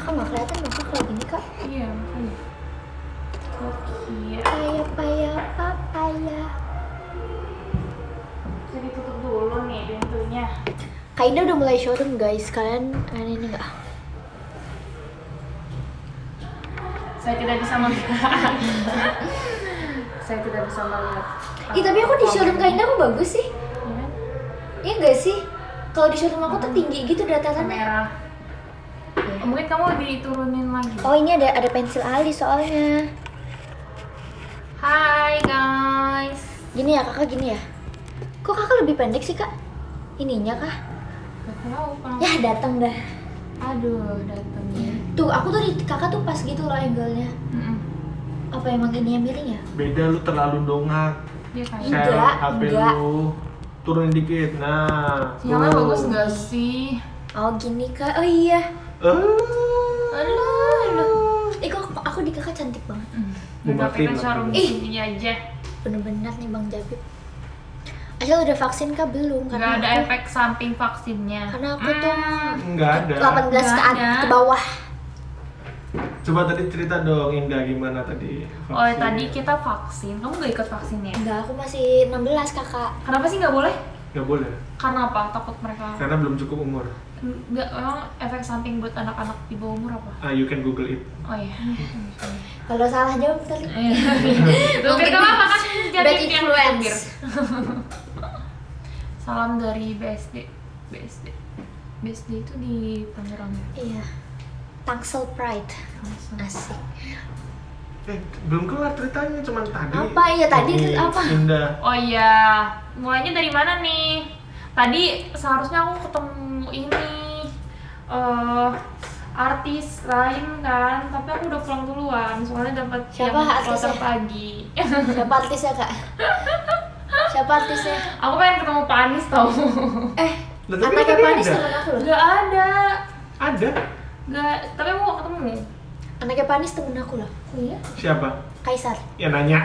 Kak nggak kelihatan dong Kak kalau gini Kak. Iya makanya. Oke. Papaya. Bisa ditutup dulu nih pintunya. Kak Indah udah mulai showroom guys. Kalian ini nggak? Saya tidak bisa melihat. Saya tidak bisa melihat. Ih tapi aku di showroom Kak Indah aku bagus sih. Ya, Iya nggak sih? Kalau di showroom aku tuh tinggi gitu datarannya. kamera. Iya. Mungkin kamu diturunin lagi. Oh ini ada pensil alis soalnya. Hai guys. Gini ya kakak gini ya. Kok kakak lebih pendek sih kak? Ininya kah? Gak tahu kenapa. Ya datang dah. Aduh datangnya. Tuh aku tuh di kakak tuh pas gitu loh angle-nya. Apa emang ini yang miring ya? Beda, lu terlalu dongak. Dia kayak. Enggak, Share HP enggak. lu. Turunin dikit. Nah. Sinyalnya tuh. bagus nggak sih? Oh gini kak. Oh iya. Aduh. Ih kok aku di kakak cantik banget. Udah Matiin kita lah. showroom Ih. sini aja. Bener-bener nih Bang Jabib. Asal udah vaksin kah belum? Nggak ada aku, efek samping vaksinnya. Karena aku tuh Enggak ada. 18 ke, Nggak ada. ke bawah. Coba tadi cerita dong Indah gimana tadi? Oh vaksin. tadi kita vaksin. Kamu nggak ikut vaksinnya? Enggak, aku masih 16 kakak. Kenapa sih nggak boleh? Nggak boleh. Karena apa? Takut mereka. Karena belum cukup umur. Nggak, emang efek samping buat anak-anak di bawah umur apa? You can Google it. Oh iya. Kalau salah jawab tadi. Mungkin kamu apa kan jadi Bad yang influence. pinggir. Salam dari BSD. BSD itu di Tangerang ya? Iya. Tangsel Pride. Asik. Belum kelar ceritanya, cuman tadi. Apa? Iya, tadi itu Ini apa? Indah. Oh iya, mulainya dari mana nih? Tadi seharusnya aku ketemu ini artis lain kan, tapi aku udah pulang duluan soalnya dapat Siapa yang artisnya? kloter pagi. Siapa artisnya kak? Siapa artisnya? Aku pengen ketemu Pak Anies tau. Lah, tapi Anaknya tadi Panis ada. temen aku loh. Gak ada, Ada. gak. Tapi aku mau ketemu. Anaknya Panis temen aku loh. Oh iya? Siapa? Kaisar. Ya nanya.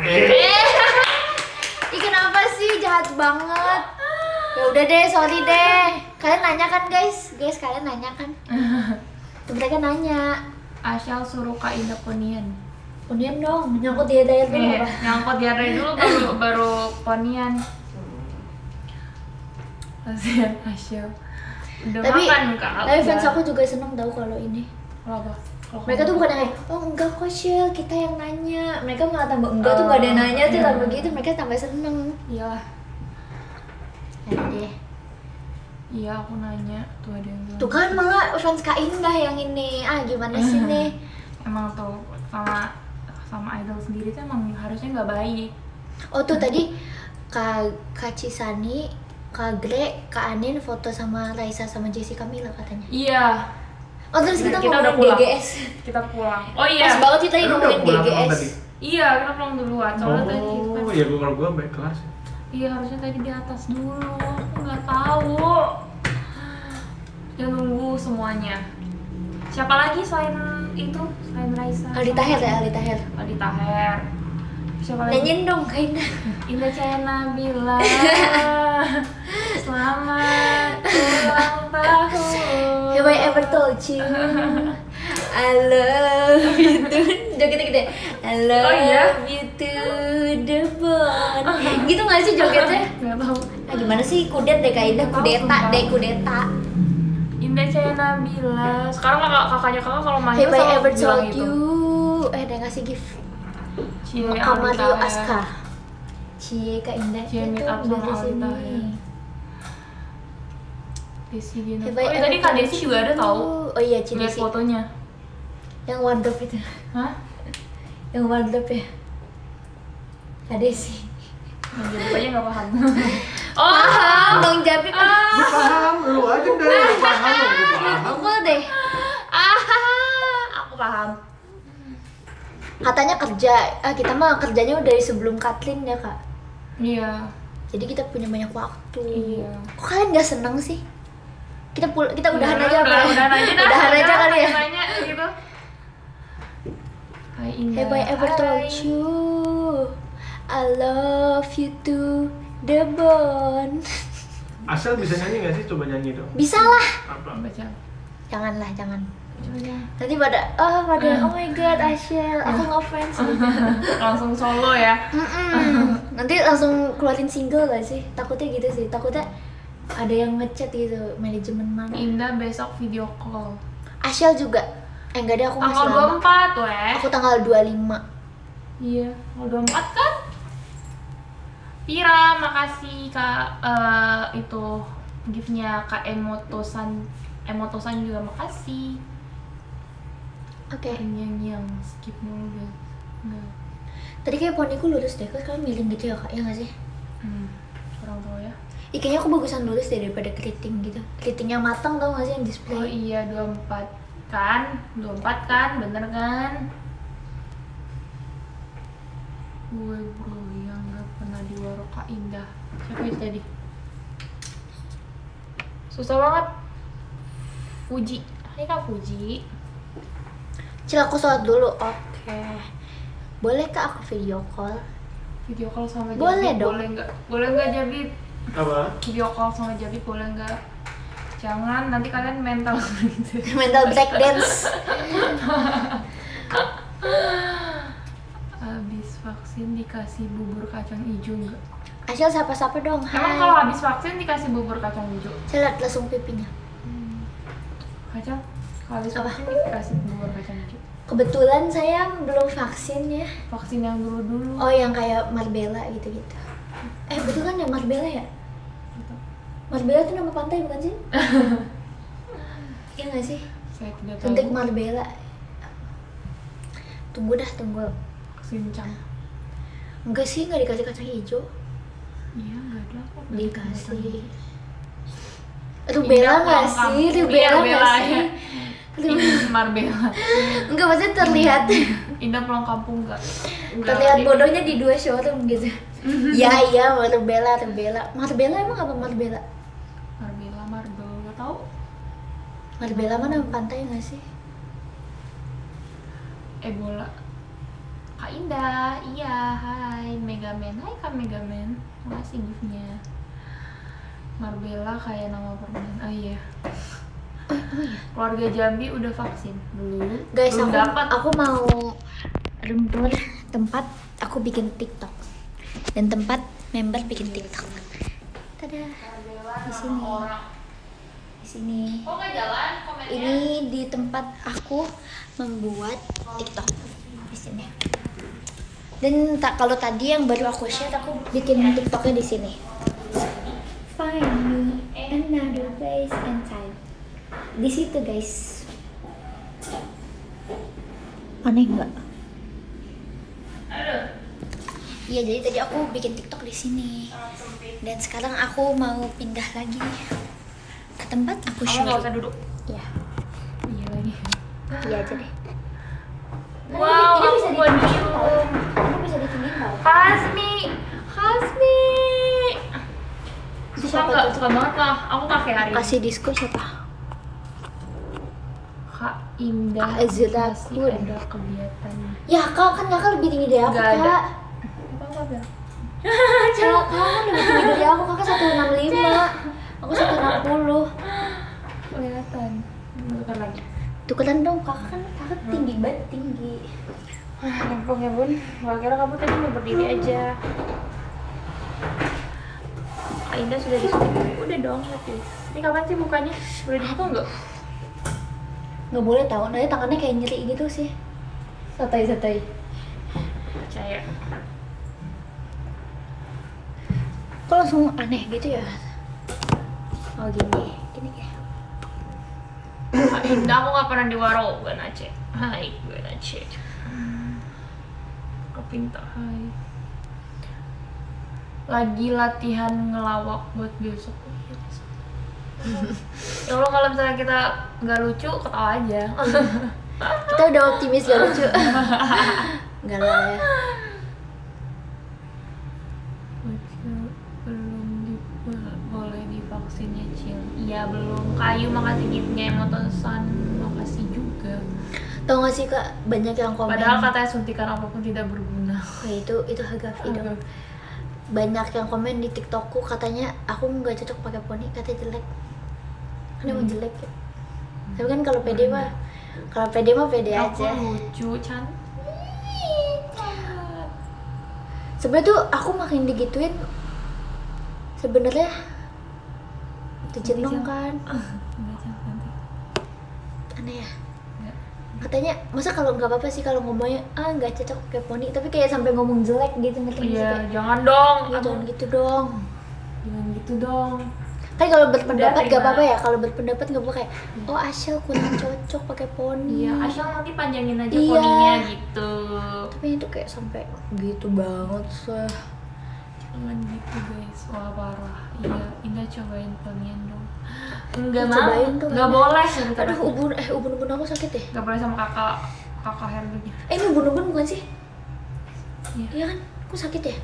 Ih kenapa sih jahat banget? Ya udah deh, sorry deh. Kalian nanya kan guys? Guys kalian nanya kan? Tuh, mereka nanya. Asyal suruh Kak Indah Ponian. Ponian dong, nyangkut di daya dulu apa? Nyangkut di hari dulu baru Ponian. Kasihan Asyal. Udah Tapi, makan Kak. tapi Udah. fans aku juga seneng tahu kalau ini. Kalau apa? Kalau Mereka tuh kamu- bukan yang kayak, oh enggak kok Shil, kita yang nanya. Mereka malah tambah enggak tuh gak ada yang nanya tuh iya. tambah gitu, mereka tambah seneng. Iyalah. Ya deh. Iya aku nanya tuh ada yang bilang. Tuh kan malah fans Kak Indah yang ini. Ah gimana sih nih? Emang tuh sama idol sendiri tuh emang harusnya nggak baik. Oh tuh tadi Kak Cisani, Kak Gre, Kak Anin foto sama Raisa sama Jessica Mila katanya. Iya. Oh terus kita, Kita udah ngomongin pulang. GGS. Kita pulang. Oh iya. Pas banget sih tadi Lu udah ngomongin pulang GGS. tadi? Iya kita pulang duluan. Soalnya tadi kan. Oh, ya kalau gua baik kelas. Iya harusnya tadi di atas dulu. Aku nggak tahu. Ya nunggu semuanya. Siapa lagi selain itu? Selain Raisa? Aldi Taher ya, Aldi Taher. Aldi Taher. Siapa lagi? Nyanyiin dong Kak Indah. Indah Cena bilang selamat ulang tahun. Have I ever told you I love you to jogetnya gede. I love Oh, iya? you to the bone. Gitu gak sih jogetnya? Nggak tahu. Ah gimana sih kudet deh Kak Indah, Nggak tahu, kudeta sumpah. deh kudeta. Indah Cena bilang sekarang kakaknya kakak kalau main Have I selalu ever bilang told gitu. you? Dia ngasih gift. Cie Kak Aldi Mario Taher. Aska. Cie Kak Indah Cie itu meet up sama dari Aldi sini. Taher. Desi Gina. Have Oh I ya, ever tadi Kak told Desi juga ada tahu. you? Oh iya Ci Lihat Desi. fotonya. Yang wardrobe itu. Hah? Yang wardrobe ya. Kak Desi. Yang jadi aja nggak paham. Oh, Paham Bang Jabib. Gua paham, lu aja udah yang paham, gua paham. Pukul deh. aku paham. Katanya kerja, kita mah kerjanya udah dari sebelum Katlin ya kak. Iya. Jadi kita punya banyak waktu. Iya. Kok kalian nggak seneng sih? Kita udahan Udah, aja apa? Udahan aja dah. Udahan aja Udah, kali ya. Nanya gitu. Hai Indah. Have I ever told Hai. you I love you to the bone? Asal bisa nyanyi nggak sih? Coba nyanyi dong. Bisa lah. Apa? Baca. Janganlah, jangan. Nanti pada oh my god Ashel, aku ngefans gitu. Langsung solo ya. Nanti langsung keluarin single gak sih? Takutnya gitu sih, takutnya ada yang ngechat gitu manajemen mana. Indah besok video call. Ashel juga. Enggak deh, aku masih Tanggal lama. 24 weh. Aku tanggal 25. Iya, tanggal 24 kan? Pira, makasih Kak itu gift-nya Kak Emotosan juga makasih. Oke. Yang skip mulu guys. Enggak. Tadi kayak poniku lurus deh, kok kalian miring gitu ya kak, ya nggak sih? Kurang tahu ya. Ih, kayaknya aku bagusan lurus deh daripada keriting gitu. Keriting yang matang tau nggak sih yang display? Oh iya 24 kan? 24 kan? Bener kan? Gue bro yang gak pernah di warung Kak Indah. Siapa itu tadi? Susah banget. Fuji. Hai Kak Fuji. Cil, aku sholat dulu. Oke. Boleh kak aku video call? Video call sama Jabit Boleh dong. Boleh nggak Jabit? Apa? Video call sama Jabit boleh nggak? Jangan, nanti kalian mental Mental break dance. Habis vaksin dikasih bubur kacang hijau nggak? Ashel sapa-sapa dong. Emang Hai. kalau habis vaksin dikasih bubur kacang hijau? Saya lihat langsung pipinya. Kacang? Kalau habis Apa? vaksin dikasih bubur kacang hijau? Kebetulan saya belum vaksin ya. Vaksin yang dulu-dulu. Oh, yang kayak Marbella gitu-gitu. Betul kan ya Marbella ya? Marbella itu nama pantai bukan sih? Iya nggak sih? Saya tidak tahu. Suntik Marbella. Tunggu Kesincang. Enggak sih, nggak dikasih kacang hijau. Iya, nggak ada kok. Dikasih rubella nggak sih? Rubella nggak Rubella, sih? Ini Marbella. Enggak, maksudnya terlihat Indah pulang kampung nggak? terlihat bodohnya di dua showroom gitu. Iya, Marbella. Marbella emang apa Marbella? Marbel, nggak tahu. Marbella mana pantai nggak sih? Bola. Kak Indah, iya, hai Megaman, hai Kak Megaman, makasih giftnya. Marbella kayak nama permen, oh iya. Keluarga Jambi udah vaksin belum? Guys, Belum dapat. aku mau rembur tempat aku bikin TikTok dan tempat member bikin TikTok. Tada, di sini. Di sini. Oh nggak jalan komennya? Ini di tempat aku membuat TikTok di sini. Dan kalau tadi yang baru aku share, aku bikin TikToknya di sini. Find me another place and time. Di situ guys. Aneh nggak? Aduh. Iya, jadi tadi aku bikin TikTok di sini. Dan sekarang aku mau pindah lagi ke tempat aku Kamu nggak usah syuting. duduk. Iya, Iya lagi. iya aja deh. Wow, Ini aku bisa buat ditinggiin view. tau. Ini bisa ditinggiin tau. Hasmi. Itu Suka siapa nggak? tuh? Suka banget lah. Aku kakek hari ini. Kasih disko siapa? Kak Indah. Azra masih Kun. ada kegiatan. Ya kak, kan kakak lebih tinggi dari aku Nggak ada. kak. Apa bilang? Kakak kan lebih tinggi dari aku, kakak 165. Aku 160. Kelihatan. Bentar lagi. Tukeran dong, kakak kan tinggi banget, tinggi. Nyemplung ya bun. Gak kira kamu tadi mau berdiri aja. Kak Indah sudah disuntik. Udah dong, please. Ini kapan sih bukanya? Boleh dibuka nggak? Nggak boleh tahu, nanti tangannya kayak nyeri gitu sih. Santai. Percaya. Kok langsung aneh gitu ya? Oh gini ya. Kak Indah, aku gak pernah di warung. Gue Nace. Hai, gue Nace. Kepinta, hai. Lagi latihan ngelawak buat besok. Ya Allah, kalau misalnya kita nggak lucu, ketawa aja. Kita udah optimis gak lucu. Enggak lah ya. Boleh divaksinnya Cil. Iya belum. Kayu makasih giftnya, Emotosan makasih juga. Tau gak sih kak, banyak yang komen. Padahal katanya suntikan apapun tidak berguna. Oh, itu harga dong. Banyak yang komen di TikTokku katanya aku nggak cocok pakai poni, katanya jelek. Kan emang jelek ya. Tapi kan kalau pede mah Kalau pede mah pede Aku aja. lucu, cantik banget. Sebenarnya tuh aku makin digituin sebenarnya jenuh kan. Enggak cantik. Aneh ya. Enggak. Katanya masa kalau nggak apa-apa sih kalau ngomongnya nggak cocok kayak poni, tapi kayak sampai ngomong jelek gitu ngerti nggak sih? Iya, Kayak, jangan dong. "Ya, jangan gitu dong." Jangan gitu dong. Kan kalau berpendapat Udah, gak terima. apa-apa ya, kalau berpendapat gak apa-apa kayak Asyel kurang cocok pakai poni. Iya, asal nanti panjangin aja Iya. poninya gitu. Tapi itu kayak sampai gitu banget sih. Jangan gitu guys, wah parah. Iya, Indah cobain ponian dong. Enggak mau, Cobain tuh, enggak Indah. boleh. Aduh, ubun-ubun aku sakit deh. Enggak boleh sama kakak hairnya. Ini ubun-ubun bukan sih? Iya. Iya kan? Aku sakit ya?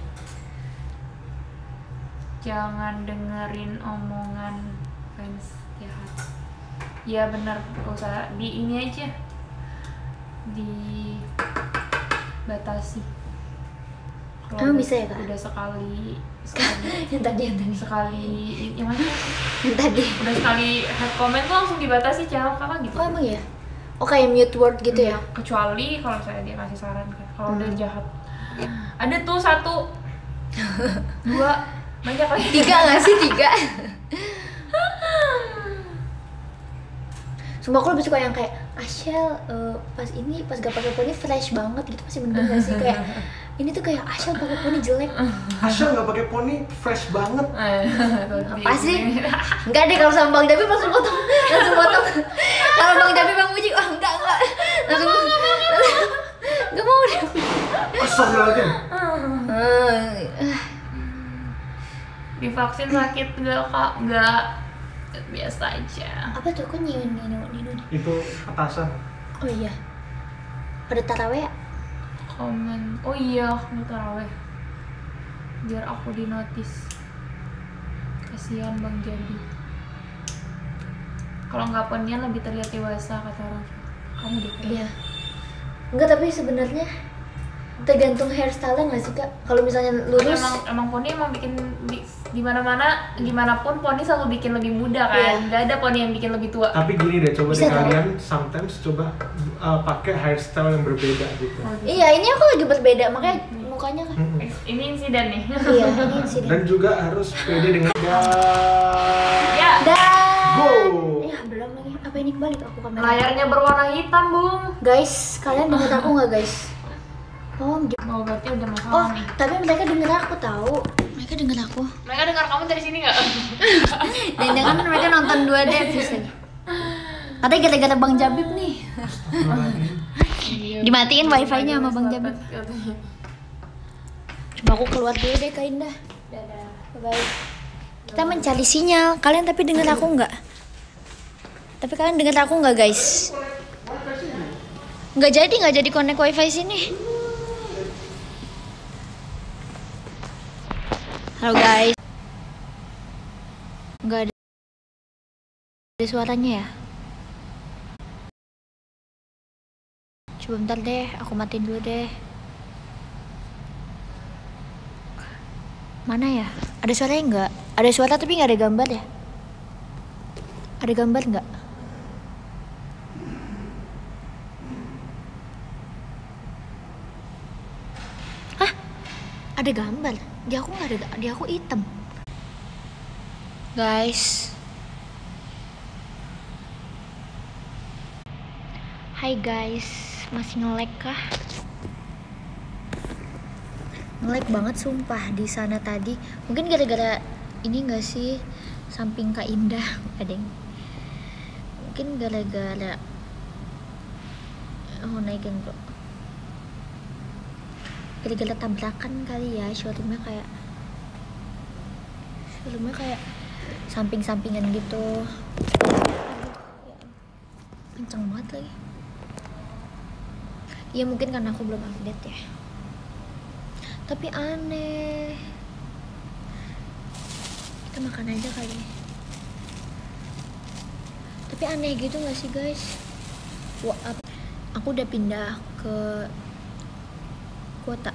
Jangan dengerin omongan fans jahat. Ya benar, gak usah di ini aja, dibatasi. Emang bisa ya, Kak? Udah sekali yang tadi. yang mana? Yang tadi. Udah sekali head comment tuh langsung dibatasi channel kakak gitu. Oh emang ya? Oh kayak mute word gitu ya? Kecuali kalau saya dia kasih saran kan, kalau udah jahat. Ada tuh 1, 2, banyak lagi. 3 nggak sih? 3. Sumpah aku lebih suka yang kayak Asyel pas gak pakai poni fresh banget gitu, pasti bener gak sih kayak ini tuh kayak Asyel pakai poni jelek. Asyel nggak pakai poni fresh banget. Apa sih? Enggak deh, kalau sama Bang Dabi langsung potong. Kalau Bang Dabi Bang Muji, enggak. Langsung enggak mau deh. Astagfirullahaladzim. Divaksin sakit enggak kak? Enggak, biasa aja. Apa tuh, kok nyiun Nino? Itu atasan. Oh iya. Pada taraweh ya? Komen, oh iya, mau taraweh. Biar aku di notice. Kasihan Bang Jadi. Kalau nggak ponian lebih terlihat dewasa kata orang. Kamu deh. Iya. Enggak, tapi sebenarnya tergantung hairstyle nggak sih Kak? Kalau misalnya lurus, Emang poni emang bikin di mana-mana, gimana pun poni selalu bikin lebih muda kan. Iya. Nggak ada poni yang bikin lebih tua. Tapi gini deh, coba Bisa deh tau. kalian sometimes coba pakai hairstyle yang berbeda gitu. iya ini aku lagi berbeda, makanya mukanya kan. Mm-mm. Ini insiden nih. Iya, ini insiden. Dan juga harus pede dengan Ya. Dan Go. ya belum lagi. Apa ini kebalik aku kamera? Layarnya berwarna hitam, Bung. Guys, kalian dengar aku nggak guys? Oh, Oh, berarti udah oh, masalah nih. tapi mereka dengar aku tahu. Mereka dengar aku. Mereka dengar kamu dari sini nggak? Dan jangan mereka nonton 2 episode. Katanya gara-gara Bang Jabib nih. Astagfirullahaladzim. Dimatiin wifi-nya sama Bang Jabib. Coba aku keluar dulu deh Kak Indah. Dadah. Bye. Kita mencari sinyal. Kalian tapi dengar aku nggak? Tapi kalian dengar aku nggak guys? Nggak jadi connect wifi sini. Halo guys. Nggak ada suaranya ya? Coba bentar deh, aku matiin dulu deh. Mana ya? Ada suaranya nggak? Ada suara tapi nggak ada gambar ya? Ada gambar nggak? Hah? Ada gambar? Di aku nggak ada, di aku hitam. Guys. Hai guys, masih nge-lag kah? Nge-lag banget sumpah di sana tadi. Mungkin gara-gara ini enggak sih, samping Kak Indah, adeng. Mungkin gara-gara naikin bro. Gara-gara tabrakan kali ya, showroomnya kayak samping-sampingan gitu. Kenceng banget lagi. Ya mungkin karena aku belum update ya. Tapi aneh. Kita makan aja kali. Tapi aneh gitu gak sih guys? Wah, aku udah pindah ke kota.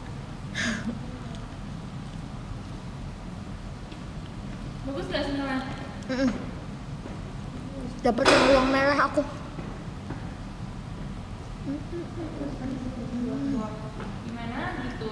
Bagus gak sinyalnya? Dapat yang uang merah aku. Gimana gitu?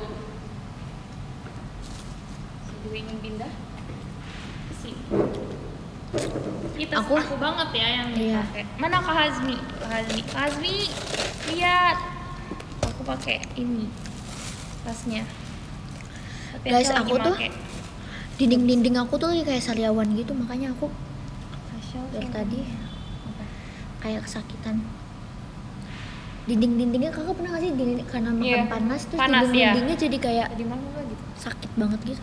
Saya juga ingin pindah ke sini. Ini tas Aku- aku banget ya yang Iya. dipakai. Mana Kak Hazmi? Kak Hazmi, lihat. Aku pakai ini tasnya. Tapi Guys, lagi aku tuh make. dinding-dinding aku tuh lagi kayak sariawan gitu, makanya aku Tasya, dari sama- tadi apa? kayak kesakitan. Dinding-dindingnya kakak pernah nggak sih dinding, karena makan Iya, panas terus panas, dinding-dindingnya jadi kayak Tadi malam juga gitu. sakit banget gitu.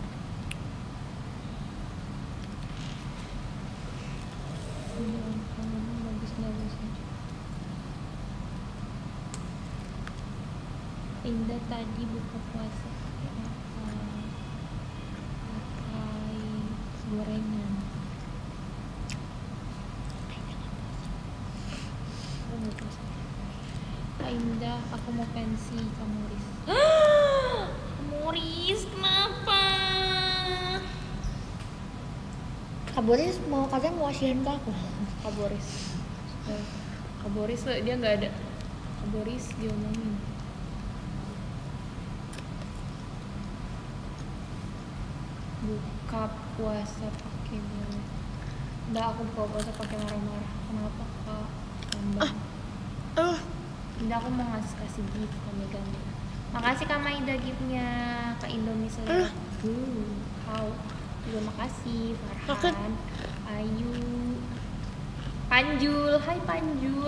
Indah tadi buka puasa pakai apa? Pakai gorengan. Kak Indah, aku mau pensi kamu Riz. Moris, kenapa? Kak Boris mau katanya mau asihin ke aku. Kak Boris. Kak Boris dia nggak ada. Kak Boris diomongin. Buka puasa pakai marah. Enggak, aku buka puasa pakai marah-marah. Kenapa Kak? Tambah. Indah, aku mau kasih gift ke Megan. Makasih Kak Maida giftnya. Kak Indomie Selera. How? Juga makasih Farhan. Ayu. Panjul. Hai Panjul.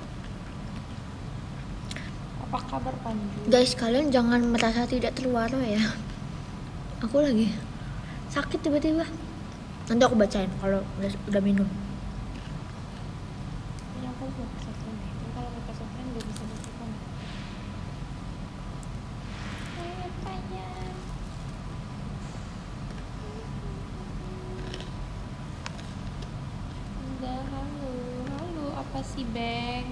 Apa kabar Panjul? Guys, kalian jangan merasa tidak terwara ya. Aku lagi sakit tiba-tiba. Nanti aku bacain kalau udah minum. Ini aku buat kesokan deh. Tapi kalau pakai kesokan nggak bisa kesokan. Ayo panjang. Enggak, halo, apa sih Bang?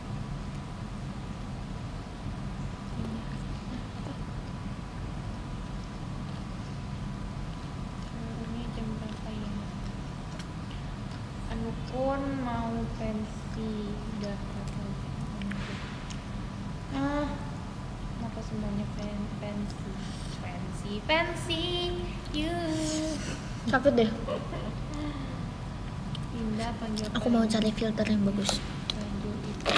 Ini jam berapa ya? Anu pun mau pensi udah kenapa semuanya pensi you Sakit deh. pindah panggil Aku mau cari filter yang bagus. baju itu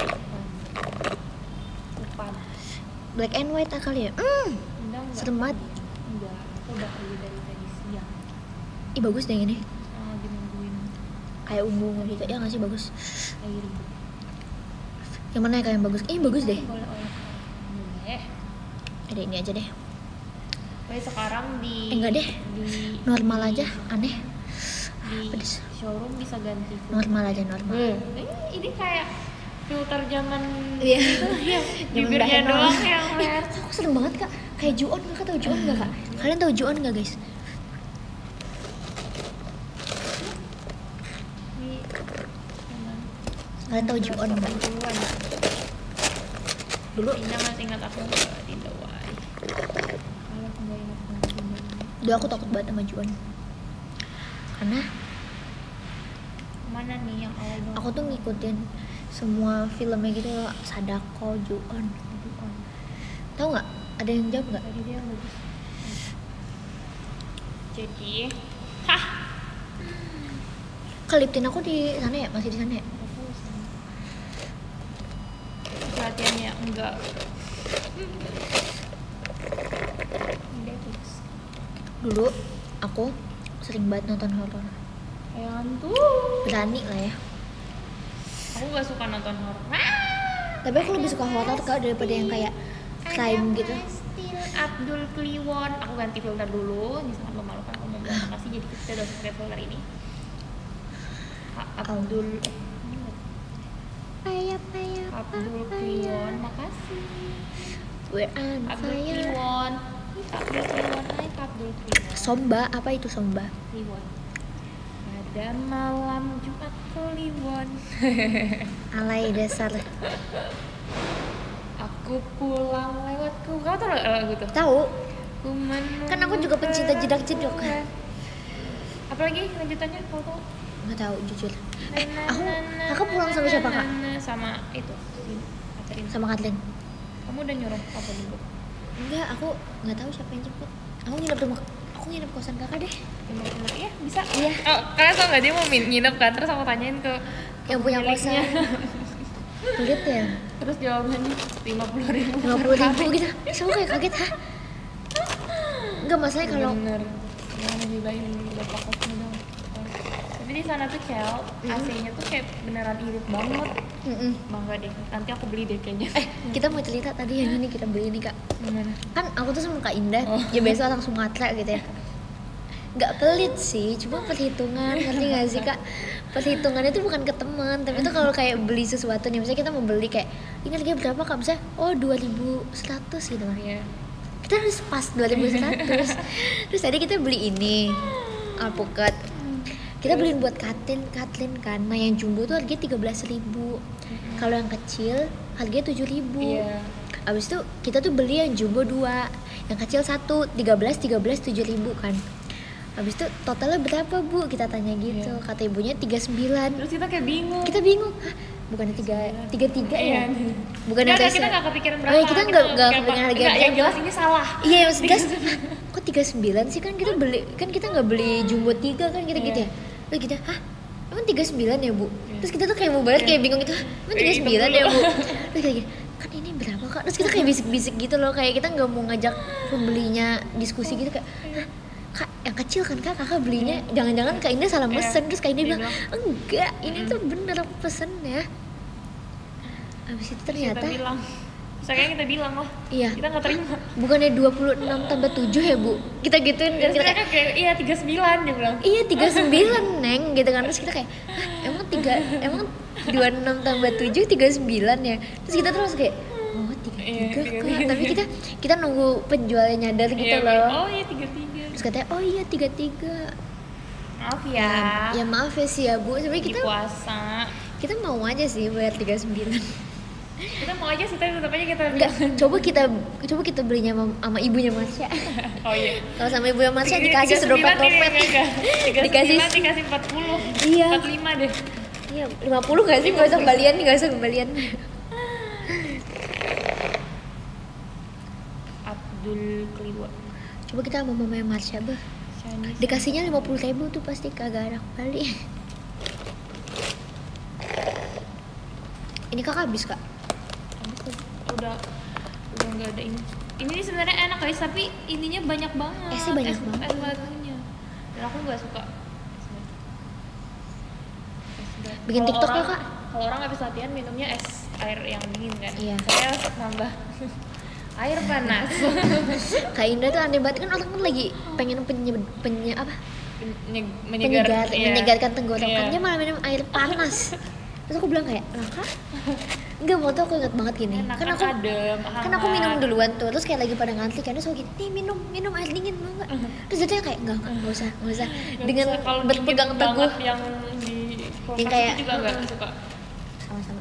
upan Black and white kali ya. pindah enggak Serem banget. enggak aku udah pergi dari tadi siang Ih bagus deh ini. lagi nungguin Kayak ungu gitu. Ya nggak sih bagus. air Yang mana ya kayak yang bagus? Ih bagus deh. boleh boleh Ada ini aja deh. Pokoknya sekarang Enggak deh. di Normal aja. Aneh. di Pedes. showroom bisa ganti filter. Normal aja normal. Ini kayak filter zaman Iya. itu ya Zaman bibirnya Daheno. doang yang merah. Aku seneng banget kak. Kayak Juon, kakak tahu Juon nggak kak? Kalian tahu Juon nggak guys? Ini zaman Kalian tahu Juon nggak? 80-an. Dulu, Indah masih ingat aku nggak Dinda Wai. Kalau aku nggak ingat sama Dinda Wai. dulu aku takut banget sama Juon. Karena Mana nih yang awal banget? aku tuh ngikutin semua filmnya gitu loh. Sadako, Juon. Aduh, Tahu nggak? Ada yang jawab nggak? tadi dia yang bagus. Jadi, hah, Keliptin aku di sana ya? Masih di sana ya? aku sama. Perhatiannya enggak. Udah fix. Dulu aku sering banget nonton horor. Kayak hantu. Berani lah ya. Aku gak suka nonton horor. Tapi aku lebih suka horor kak daripada yang kayak crime gitu. Abdul Kliwon. Aku ganti filter dulu. Ini sangat memalukan. Aku mau bilang makasih. Jadi kita udah pakai filter ini. Abdul Abdul Kliwon. Makasih. We're on Abdul fire. Kliwon. Abdul Kliwon. Hai Kak Abdul Kliwon. Somba, apa itu Somba? Kliwon. Pada malam Jumat Kliwon. Alay dasar. Aku pulang lewat ku. Kau tau lagu tuh? Tahu? Ku Kan aku juga pencinta jedak-jedok. Apalagi lanjutannya kau tahu? Nggak tahu jujur. Aku pulang sama siapa kak? Sama itu si Catherine. sama Kathleen. Kamu udah nyuruh apa jemput? Enggak, aku nggak tahu siapa yang jemput. Aku nginep kosan kakak deh. Bener-bener iya bisa. Iya. Oh, kalian tau nggak dia mau nginep kan? Terus aku tanyain ke Yang punya pemiliknya. kosan. Pelit ya. Terus jawabannya 50.000. 50.000 gitu. Sama kayak kaget, hah? Enggak, masalahnya kalau Bener. Jangan gibain bapak kosnya dong. Tapi di sana tuh Cel, AC-nya tuh kayak beneran irit banget. Bangga deh. Nanti aku beli deh kayaknya. kita mau cerita tadi yang ini kita beli ini kak. Gimana? Kan aku tuh sama Kak Indah, Oh. ya biasa orang Sumatera gitu ya. Nggak pelit sih, cuma perhitungan, ngerti nggak sih kak? Perhitungannya itu bukan ke teman, tapi itu kalau kayak beli sesuatu nih, misalnya kita mau beli kayak ini harganya berapa kak? Misalnya, oh 2.100 gitu kan. Iya. Kita harus pas 2.100. Terus tadi kita beli ini alpukat. Kita beliin buat Kathleen kan. Nah yang jumbo tuh harganya 13.000. Kalau yang kecil harganya 7.000. Iya. Abis itu kita tuh beli yang jumbo 2, yang kecil 1, 7.000 kan. Abis itu totalnya berapa bu? Kita tanya gitu. Iya. Kata ibunya 39. Terus kita kayak bingung. Kita bingung. Hah, bukannya 33 ya? Iya. Bukannya Nggak, tes kita ya? nggak kepikiran Oh, berapa. iya, kita nggak kepikiran harga Nggak, yang berapa. jelas ini salah. Iya, yang jelas. Kok 39 sih kan kita beli, kan kita nggak beli jumbo 3 kan kita gitu ya. Terus kita, hah? Emang 39 ya bu? Terus kita tuh kayak mau balik kayak bingung gitu, "Hah, emang 39 ya bu?" Terus kayak gini, kan ini berapa kak? Terus kita kayak bisik-bisik gitu loh, kayak kita nggak mau ngajak pembelinya diskusi gitu kayak, "Hah, kak yang kecil kan kak, kakak belinya jangan-jangan kak Indah salah mesen." Terus kak Indah Dia bilang, enggak, ini tuh bener aku pesen ya. Abis itu ternyata Kita bilang. Saya kita bilang lah. iya, Kita nggak terima. bukannya 26 tambah 7 ya bu? Kita gituin kan, Terus kita mereka kayak iya 39 dia bilang. iya 39 neng gitu kan. Terus kita kayak, hah, emang 26 tambah 7 39 ya? Terus kita terus kayak, oh 33 Iya, kak. Tapi kita nunggu penjualnya nyadar gitu Iya, loh. oh iya 33. Terus katanya, oh iya 33. Maaf ya. Ya maaf ya sih ya bu, sebenarnya Di kita puasa. mau aja sih bayar 39. Kita mau aja sih tapi tetap aja kita Enggak, coba kita belinya sama ibunya Marsha. Oh iya. Kalau sama ibunya Marsha dikasih sedompet-dompet. Dikasih Dikasih 40. Iya. 45 deh. Iya, 50 gak sih? Gak usah kembalian. Abdul Kliwa. Coba kita sama mamanya Marsha, bah. Chinese. Dikasihnya 50.000 tuh pasti kagak ada kembali. Ini kakak habis kak. udah nggak ada ini. Ini sebenarnya enak guys, tapi ininya banyak banget. Esnya banyak banget. Es batunya. Dan aku nggak suka. Bikin Kalau TikTok ya, orang- Kak? Kalau orang habis latihan minumnya es air yang dingin kan. Iya. Saya nambah air panas. Kak Indah tuh aneh banget kan, orang kan lagi pengen menyegarkan tenggorokan, Iya. dia malah minum air panas. Terus aku bilang kayak, lah kak? Enggak, waktu aku inget banget gini. Enak, Kan adem, kan aku minum duluan tuh, terus kayak lagi pada ngantri kan, terus aku gini, nih minum air dingin mau nggak? Terus dia kayak enggak usah. Dengan kalau berpegang dingin teguh. banget yang di kulkas Yang kayak- itu juga nggak suka. Sama-sama.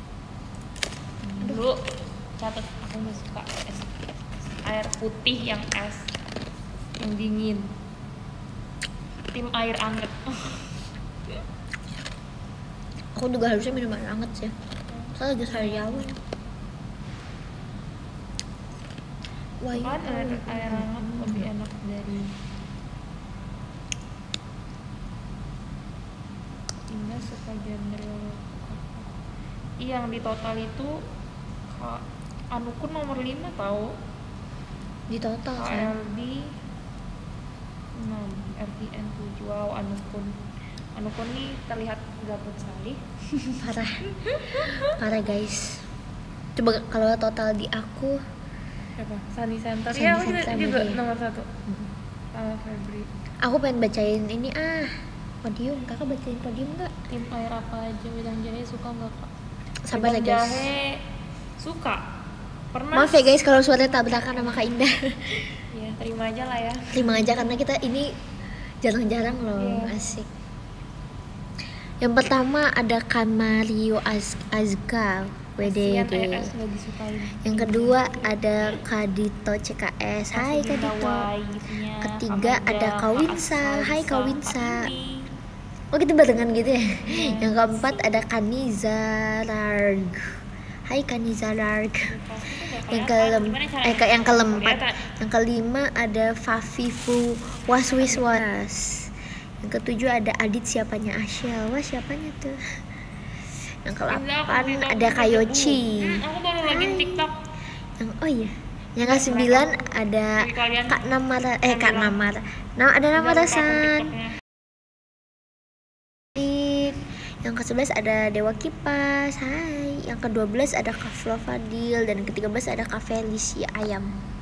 Dulu catat aku nggak suka es air putih yang es yang dingin. Tim air anget. Aku juga harusnya minum air hangat sih. Soalnya lagi sariawan. Wah, Kan air hangat lebih enak dari Indah suka genre iya yang di total itu Kak Anukun nomor 5 tahu. di total kan. KLD 6 RTN 7. Wow, Anukun nih terlihat gabut sekali. Parah guys. Coba kalau total di aku, Siapa? Sunny Center. Sunny Iya, aku Center juga dia. nomor 1. Febri. aku pengen bacain ini podium. Kakak bacain podium nggak? Tim air apa aja? Wedang jahe suka nggak kak? Sabar ya Wedang guys. jahe suka. Pernah? Maaf ya guys kalau suaranya tabrakan sama Kak Indah. Ya terima aja lah ya. Terima aja karena kita ini jarang-jarang loh. Iya. Asik. Yang pertama ada Kamario Azka Kasian WDD. AS nggak disukain. Yang kedua ada Kadito CKS. Hai Kasih Bunda Kadito. wife-nya, Ketiga Amanda, ada Kak Kawinsa. Asma, Hai Lisa, Kawinsa. Kak Ini. Oh kita barengan gitu ya. Yes. Yang keempat ada Kaniza Larg. Hai Kaniza Lark. Yang Yang keempat, yang kelima ada Fafifu Waswiswaras. Yang ketujuh ada Adit siapanya Asyel. Wah, siapanya tuh? Yang ke-8 ada Kayochi. Aku baru login TikTok. Oh iya. Yang ke-9 ada Kak Namara. Kak Namara. Nah, ada Namara-san. Yang ke-11 ada Dewa Kipas. Hai. Yang ke-12 ada Kak Flo Fadil. Dan yang ke-13 ada Kak Felicia Ayam.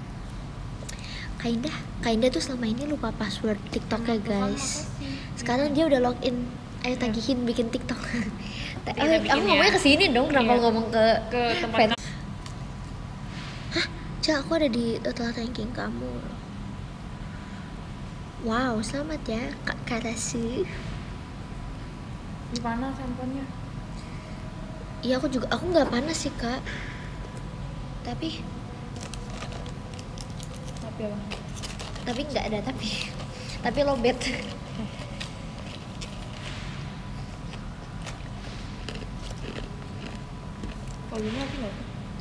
Kainda tuh selama ini lupa password TikToknya guys. Sekarang dia udah login. Ayo tagihin bikin TikTok. Aku ngomongnya kesini dong. Kenapa ngomong ke tempat? Hah? Cak, aku ada di total ranking kamu. Wow, selamat ya Kak Karasu. Di mana handphonenya? Iya, aku nggak panas sih Kak. Tapi apa? Tapi nggak ada tapi lobet. Kalau gini aku nggak.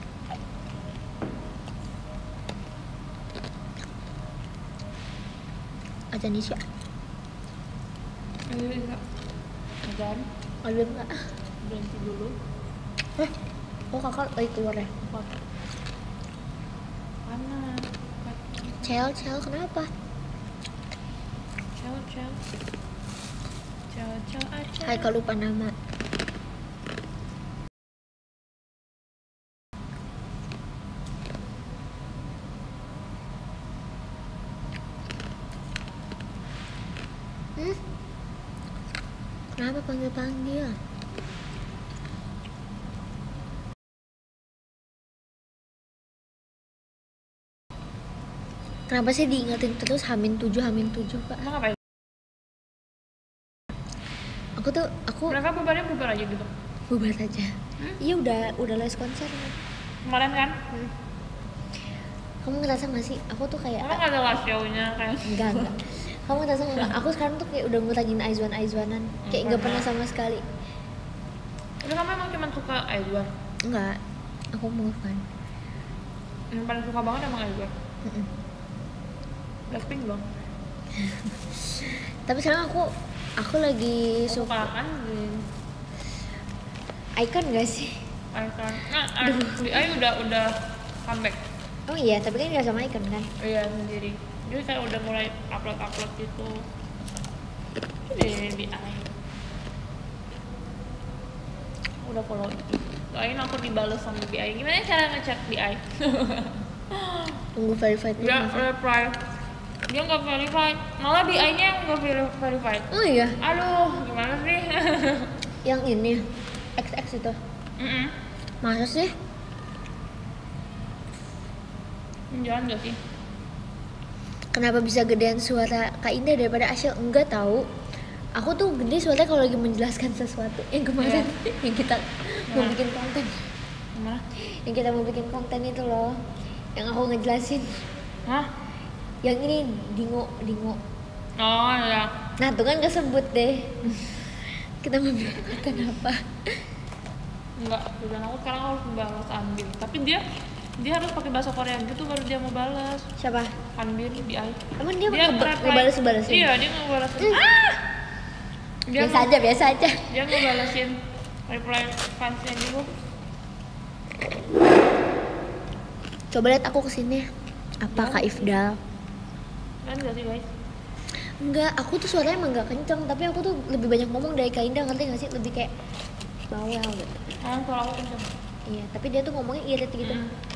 Aja Nisha. Enggak. Ajan. Ada nggak? Berhenti dulu. Oh, kakak lagi keluar ya? Panas. Cel, kenapa? Cel aja. Hai, kalau lupa nama. Kenapa panggil-panggil? Kenapa sih diingetin terus Hamin 7 Kak? Emang ngapain? Aku Mereka bubar aja gitu. bubar aja. Iya, udah les konser kan. Kemarin kan? Kamu ngerasa gak sih? Aku tuh kayak Emang ada live show-nya kayak. enggak. Kamu ngerasa nggak? Aku sekarang tuh kayak udah ngutangin Aizwanan. Kayak nggak pernah sama sekali. Udah, kamu emang cuma suka Aizwan? Enggak. Aku move on. Yang paling suka banget emang Aizwan. Blackpink dong. Tapi sekarang aku lagi Suka kan di Icon gak sih? Icon. Nah, di AI udah comeback. Oh iya, tapi kan gak sama Icon kan? Iya, sendiri. Dia kayak udah mulai upload gitu. Di AI. Udah follow itu. Doain aku dibales sama BI. Gimana cara ngecek BI? Tunggu verified dulu. Dia reply. Dia nggak verified. Malah BI-nya yang nggak verified. Oh iya, Aduh, gimana sih? yang ini XX itu. Masa sih? Jangan nggak sih? Kenapa bisa gedean suara Kak Indah daripada Asyel? Enggak tahu. Aku tuh gede suaranya kalau lagi menjelaskan sesuatu. Yang kemarin yang kita mau bikin konten. Gimana? Yang kita mau bikin konten itu loh. Yang aku ngejelasin. Hah? Yang ini dingo. Oh ya. Nah, tuh kan kesebut deh. Kita mau bikin konten apa? Enggak, tujuan aku sekarang harus membalas Anbin. Tapi dia harus pakai bahasa Korea gitu baru dia mau balas. Siapa? Anbin BI. Emang dia reply. ngebales-balesin? Iya, dia ngebalesin. Biasa aja. Dia ngebalesin reply fansnya gitu. Coba lihat aku kesini. Apa Kak Ifdal? Kan enggak sih guys? Enggak, aku tuh suaranya emang gak kenceng. Tapi aku tuh lebih banyak ngomong dari Kak Indah, ngerti gak sih? Lebih kayak bawel gitu. Suara aku kenceng. Iya, tapi dia tuh ngomongnya irit gitu.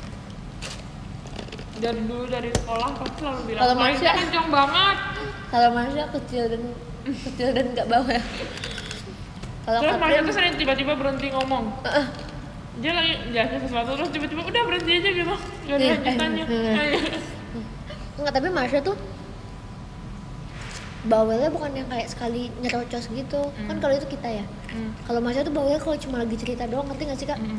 Dari dulu dari sekolah pasti selalu bilang Kalau Marsha Marsha kenceng banget. Kalau Marsha kecil dan gak bawel. Kalau Terus Marsha Catherine tuh sering tiba-tiba berhenti ngomong. Dia lagi jelasin sesuatu terus tiba-tiba udah berhenti aja gitu. Gak ada lanjutannya. enggak, tapi Marsha tuh bawelnya bukan yang kayak sekali nyerocos gitu. Kan kalau itu kita ya. Kalau Marsha tuh bawelnya kalau cuma lagi cerita doang, ngerti gak sih Kak?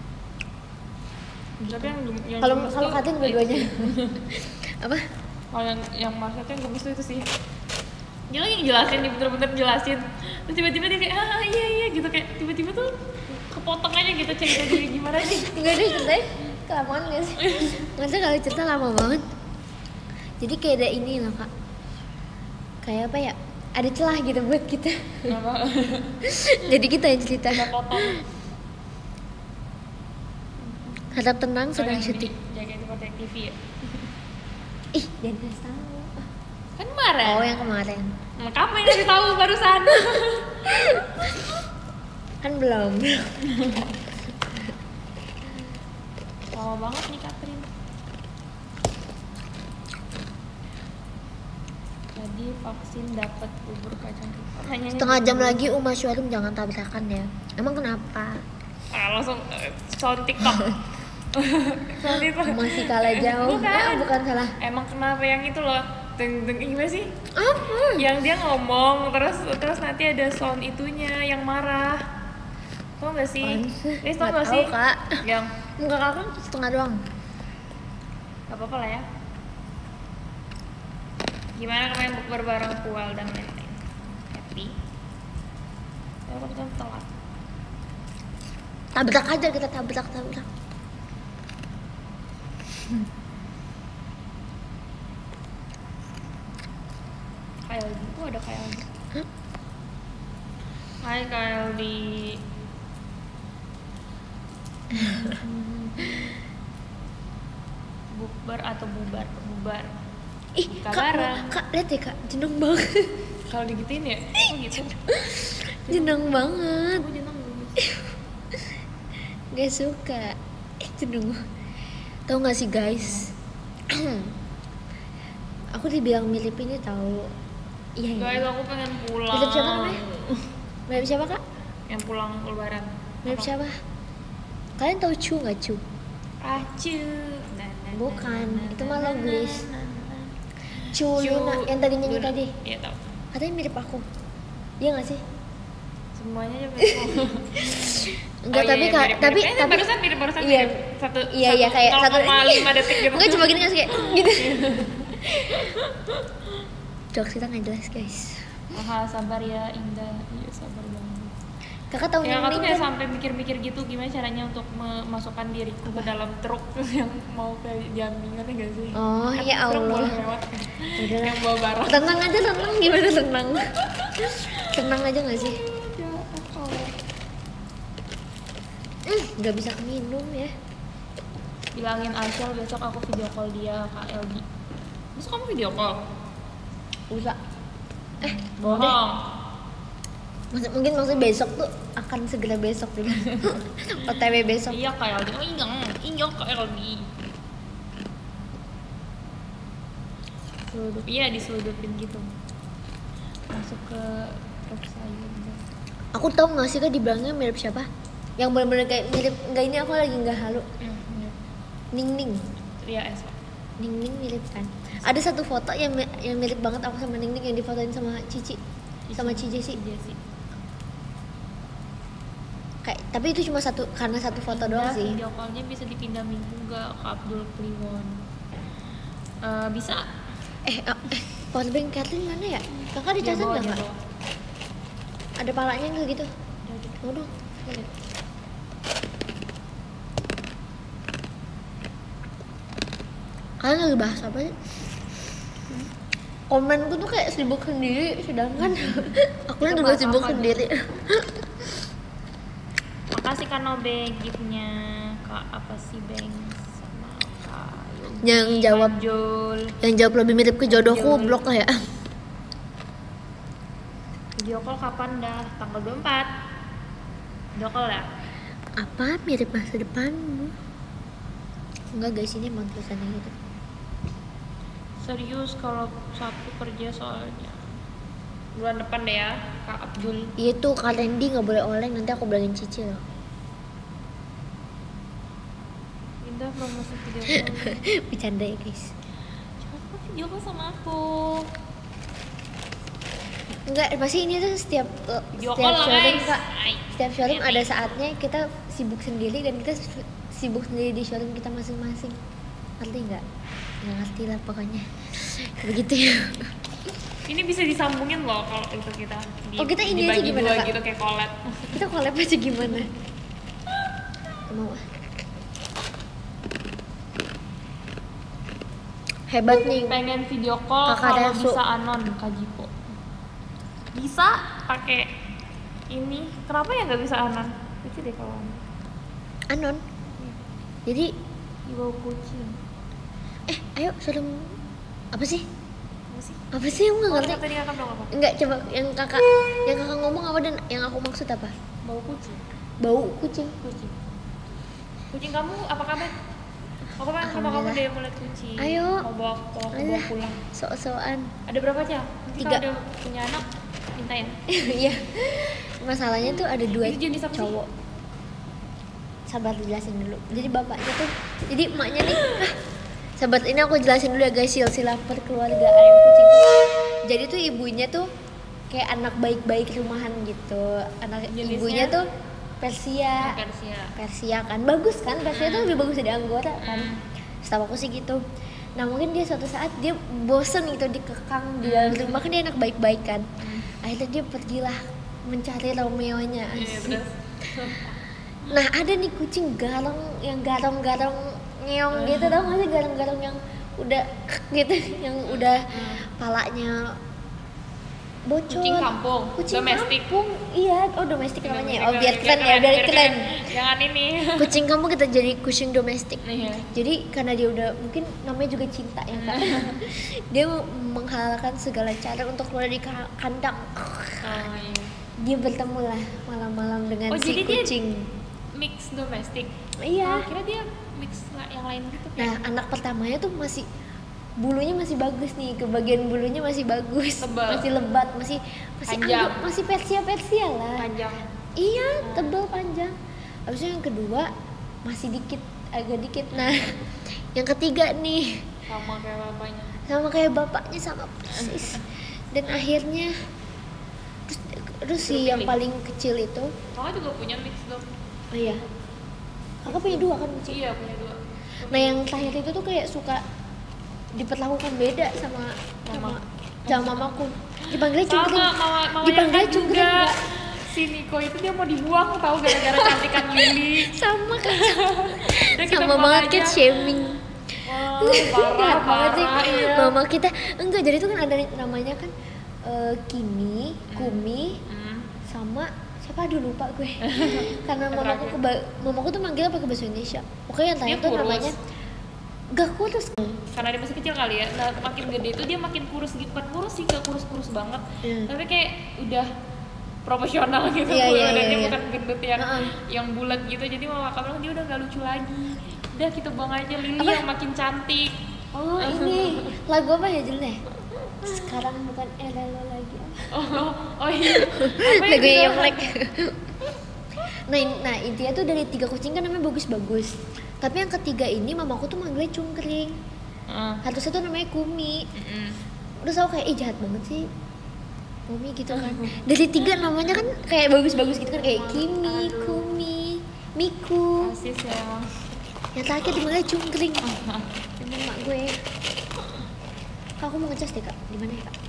Tapi yang Kalau gemes tuh Katin dua-duanya. Apa? Kalau yang Marsha tuh yang gemes tuh itu sih. Dia lagi ngejelasin, dia bener-bener jelasin. Terus tiba-tiba dia kayak iya gitu, kayak tiba-tiba tuh kepotong aja gitu cerita dia gimana sih? Enggak deh, ceritanya kelamaan gak sih? Masa kalau cerita lama banget. Jadi kayak ada ini loh kak, kayak apa ya, ada celah gitu buat kita. Jadi kita yang cerita. Udah potong. Harap tenang Oh, sedang yang syuting. Jaga itu pakai TV ya? Ih, jangan kasih tahu. Kan kemarin. Oh yang kemarin. Nah, kamu yang kasih tahu barusan. Kan belum. Lama banget nih Catherine. Tadi vaksin dapat bubur kacang hijau. Nanyanya Setengah jam dulu. lagi Uma Syuarim jangan tabrakan ya. Emang kenapa? Langsung sound TikTok. Sound TikTok. Masih kalah jauh. Bukan salah. Emang kenapa yang itu loh? Deng deng gimana sih? Apa? Yang dia ngomong terus nanti ada sound itunya yang marah. Tau gak sih? Apaan Tau Nggak gak tahu, sih? Kak. Yang Enggak kakak setengah doang. gak apa-apa lah ya. Gimana kemarin bukber bareng Pual dan lain-lain? Happy? Ya aku bisa telat. Tabrak aja kita tabrak. KLD tuh ada KLD. Hai KLD. Bukber atau bubar? Bubar. Ih, Buka kak, bareng. kak, lihat ya kak, jeneng banget. Kalau digituin ya? Oh gitu. Jeneng banget. Aku jeneng dulu. Gak suka. Jeneng. Tahu nggak sih guys? Aku dibilang mirip ini tahu. Iya Guys, iya. aku pengen pulang. Mirip siapa namanya? Mirip siapa kak? Yang pulang lebaran. Mirip Apa? siapa? Kalian tahu Chu nggak Chu? Acu. Bukan, itu mah Loglis. Chu Chu Luna yang tadi nyanyi Luna. tadi. Iya tahu. Katanya mirip aku. Iya nggak sih? Semuanya aja mirip. Enggak, tapi kak, tapi barusan mirip iya, satu. iya kayak satu 0,5 detik gitu. Enggak cuma gini nggak sih kayak gitu. Jokes kita nggak jelas guys. Aha, sabar ya Indah. Iya sabar banget. Kakak tahu Ya aku tuh Ning kayak kan? sampai mikir-mikir gitu gimana caranya untuk memasukkan diriku ke dalam truk yang mau ke Jambi, ngerti gak sih? Oh Kan ya truk boleh Allah. lewat. Udah Yang bawa barang. tenang aja tenang gimana tenang? Tenang aja nggak sih? Ya, Allah. Nggak bisa minum ya. Bilangin Aisyah besok aku video call dia Kak Eldi. Besok kamu video call? Usah. Bohong. Mungkin maksudnya besok tuh akan segera besok gitu. OTW besok. Iya Kak Eldi. Oh iya Kak Eldi. Seludup, iya diseludupin gitu. Masuk ke truk sayur. Aku tahu nggak sih kak dibilangnya mirip siapa? Yang benar-benar kayak mirip. Nggak, ini aku lagi nggak halu. Ning Ning. Ria Eswa. Ning Ning mirip kan? Ada satu foto yang mirip banget aku sama Ning Ning yang difotoin sama Cici. Sama Cici sih. Jesse. Kayak tapi itu cuma satu karena satu foto doang sih. Video call-nya bisa dipindahin juga ke Abdul Kliwon. Bisa. Powerbank Kathleen mana ya? Kakak dicatat nggak kak? Ada palanya nggak gitu? Mau dong. Boleh. Kalian lagi bahas apa sih? Komenku tuh kayak sibuk sendiri, sedangkan aku Kita juga bahas sibuk apa sendiri. Makasih Kak Nobe gift-nya. Kak apa sih Beng sama Kak Yogi, Yang jawab Jul. Yang jawab lebih mirip ke jodohku, Jul. blok lah ya. Video call kapan dah? Tanggal 24. Video call ya? Apa mirip masa depanmu? Enggak guys, ini emang tulisannya gitu. Serius kalau Sabtu kerja soalnya. Bulan depan deh ya, Kak Abdul. Iya tuh Kak Randy nggak boleh oleng, nanti aku bilangin Cici loh. Indah promosi video call. Bercanda ya guys. Coba video call sama aku. Enggak, pasti ini tuh setiap Video setiap call lah showroom guys. Kak. Ay. Setiap showroom Nanti. ada saatnya kita sibuk sendiri dan kita sibuk sendiri di showroom kita masing-masing. Ngerti nggak? Nggak ngerti lah pokoknya. Begitu ya. Ini bisa disambungin loh kalau itu kita Oh, kita ini aja dibagi gimana, dua Kak? gitu kayak collab. Kita collab aja gimana? Gak mau. Hebat nih. Pengen video call Kakak kalau Resu. bisa anon Kak Jipo. Bisa pakai ini. Kenapa ya nggak bisa anon? Lucu deh kalau anon. Anon. Jadi Dibawa kucing. ayo suruh apa sih? Apa sih? Apa sih? Aku nggak Oh, ngerti. tadi kakak bilang apa? Enggak, coba yang kakak ngomong apa dan yang aku maksud apa? Bawa kucing. Bau kucing. Kucing. Kucing kamu apa kabar? Aku pengen ke rumah kamu deh mau lihat kucing. Ayo. Mau bawa pulang. Sok-sokan. Ada berapa aja? Nanti 3. kalau udah punya anak minta ya. Iya. Masalahnya tuh ada 2 Itu jenis apa sih? cowok. Sabar dijelasin dulu. Jadi bapaknya tuh, jadi emaknya nih. Sabar, ini aku jelasin dulu ya guys, silsilah perkeluargaan kucing tuh. Jadi tuh ibunya tuh kayak anak baik-baik rumahan gitu. Anak Jenisnya? ibunya tuh Persia. Persia kan bagus kan, Persia tuh lebih bagus dari Anggora kan. Setahu aku sih gitu. Nah mungkin dia suatu saat dia bosen gitu dikekang di dalam rumah, kan dia anak baik-baik kan. Akhirnya dia pergilah mencari Romeo-nya. Terus Nah ada nih kucing garong yang garong-garong ngeong gitu, tau gak sih garong-garong yang udah gitu, yang udah palanya bocor. kucing kampung, Kucing domestik. kampung, iya, oh domestik namanya. Domestik, Oh biar domestik. keren ya, biar keren. Jangan ini. Kucing kampung kita jadi kucing domestik. Iya. Jadi karena dia udah mungkin namanya juga cinta ya kan. Dia menghalalkan segala cara untuk keluar dari kandang. Oh, iya. Dia bertemu lah malam-malam dengan Oh, si jadi dia kucing. Mix domestik. Iya. Oh, kira dia mix yang lain gitu. Nah anak pertamanya tuh masih bulunya masih bagus nih, ke bagian bulunya masih bagus, Tebal. masih lebat, masih Panjang. masih Persia lah. Panjang. Iya, tebal panjang. Habis itu yang kedua masih dikit, agak dikit. Nah, yang ketiga nih Sama kayak bapaknya. sama kayak bapaknya sama persis. Dan akhirnya terus si yang pilih. paling kecil itu, Kakak juga punya mix dong. oh iya, kakak punya 2 kan kucing. Iya, punya 2. Nah yang terakhir itu tuh kayak suka diperlakukan beda sama mamaku. Dipanggilnya Sama cungkring. mama Dipanggilnya yang cungkring juga. enggak? Si Niko itu dia mau dibuang tahu gara-gara cantikan Lily. Sama kan. Udah kita Sama buang banget aja. kan shaming. Wah, parah Jahat banget sih. iya. Mama kita enggak, jadi itu kan ada namanya kan Kimi, Kumi, sama siapa, aduh lupa gue. Karena mamaku tuh manggilnya pakai bahasa Indonesia. Pokoknya yang terakhir Dia tuh kurus. namanya gak kurus. Karena dia masih kecil kali ya. Nah, makin gede tuh dia makin kurus gitu. Bukan kurus sih, gak kurus-kurus banget. Iya. Tapi kayak udah profesional gitu. Iya, iya, Dan iya, dia iya. bukan gendut yang Heeh. yang bulat gitu. Jadi mama kakak bilang dia udah gak lucu lagi. Udah kita buang aja Lily Apa? yang makin cantik. Oh ini lagu apa ya judulnya? Sekarang bukan era lo lagi. Oh iya. Apa Lagu itu? yang like. Nah intinya tuh dari 3 kucing kan namanya bagus-bagus. Tapi yang ketiga ini mamaku tuh manggilnya cungkring. Harusnya tuh namanya Kumi. Terus aku kayak jahat banget sih Kumi gitu kan. Dari 3 namanya kan kayak bagus-bagus gitu kan, kayak Kimi, Kumi, Miku. Asis ya emang. Yang terakhir dipanggilnya cungkring. Emang mak gue. Kak, aku mau ngecas deh kak. Di mana ya kak?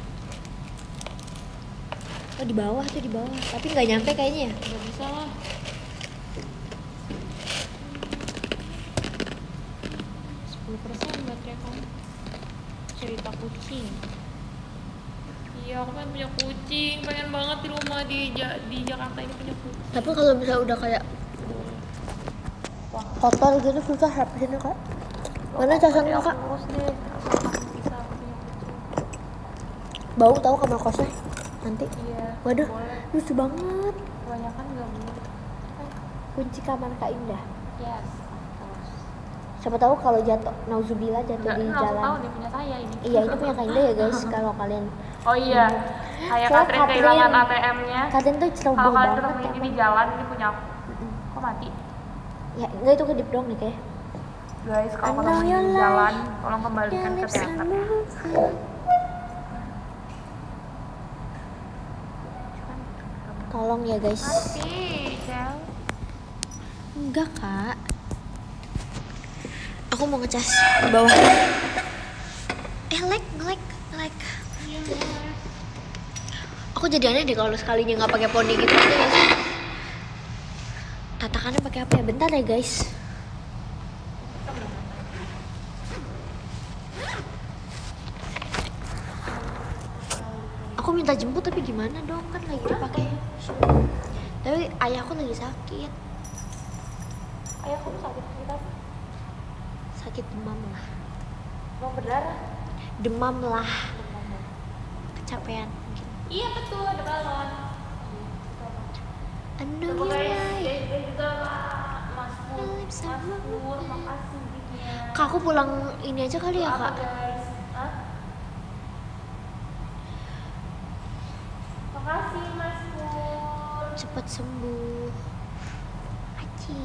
Oh di bawah tuh, di bawah. Tapi nggak nyampe kayaknya ya. Gak bisa lah. Baterai kamu. Cerita kucing. Iya, aku pengen punya kucing. Pengen banget di rumah di Jakarta ini punya kucing. Tapi kalau misalnya udah kayak kotor gitu susah habisinnya kak. Mana casannya kak? Urus deh. Bisa punya kucing. Bau tahu kamar kosnya nanti. Iya. Waduh, Boleh. lucu banget. Kebanyakan nggak boleh. Kunci kamar Kak Indah. Yes. Siapa tahu kalau jatuh, nauzubillah jatuh Nggak, di langsung tahu jalan. nih punya saya ini. Iya, ini punya Kak Indah ya guys. Kalau kalian Oh iya. Kayak Soalnya Catherine Catherine- kehilangan ATM-nya. kalian tuh ceroboh Kalau kalian banget. ketemu ini emang. di jalan, ini punya aku. Kok mati? Ya, enggak itu kedip dong nih kayak. Guys, kalau I know ketemu your di life. jalan, tolong kembalikan ke teater. Tolong ya guys. Mati, Cel. Enggak kak. Aku mau ngecas di bawah. Like. Aku jadi aneh deh kalau sekalinya nggak pakai poni gitu aja ya sih. Tatakannya pakai apa ya? Bentar ya guys. Aku minta jemput tapi gimana dong, kan lagi dipakai. Tapi ayahku lagi sakit. Ayahku sakit apa? Sakit demam lah. Mau berdarah? Demam lah. Kecapean mungkin. Iya betul, ada balon. Anu Semoga ya. juga Mas Pur, makasih Biknya. Kak, aku pulang ini aja kali ya, Apa, Kak. guys? Hah? Makasih Mas Pur. Cepet sembuh. Aci.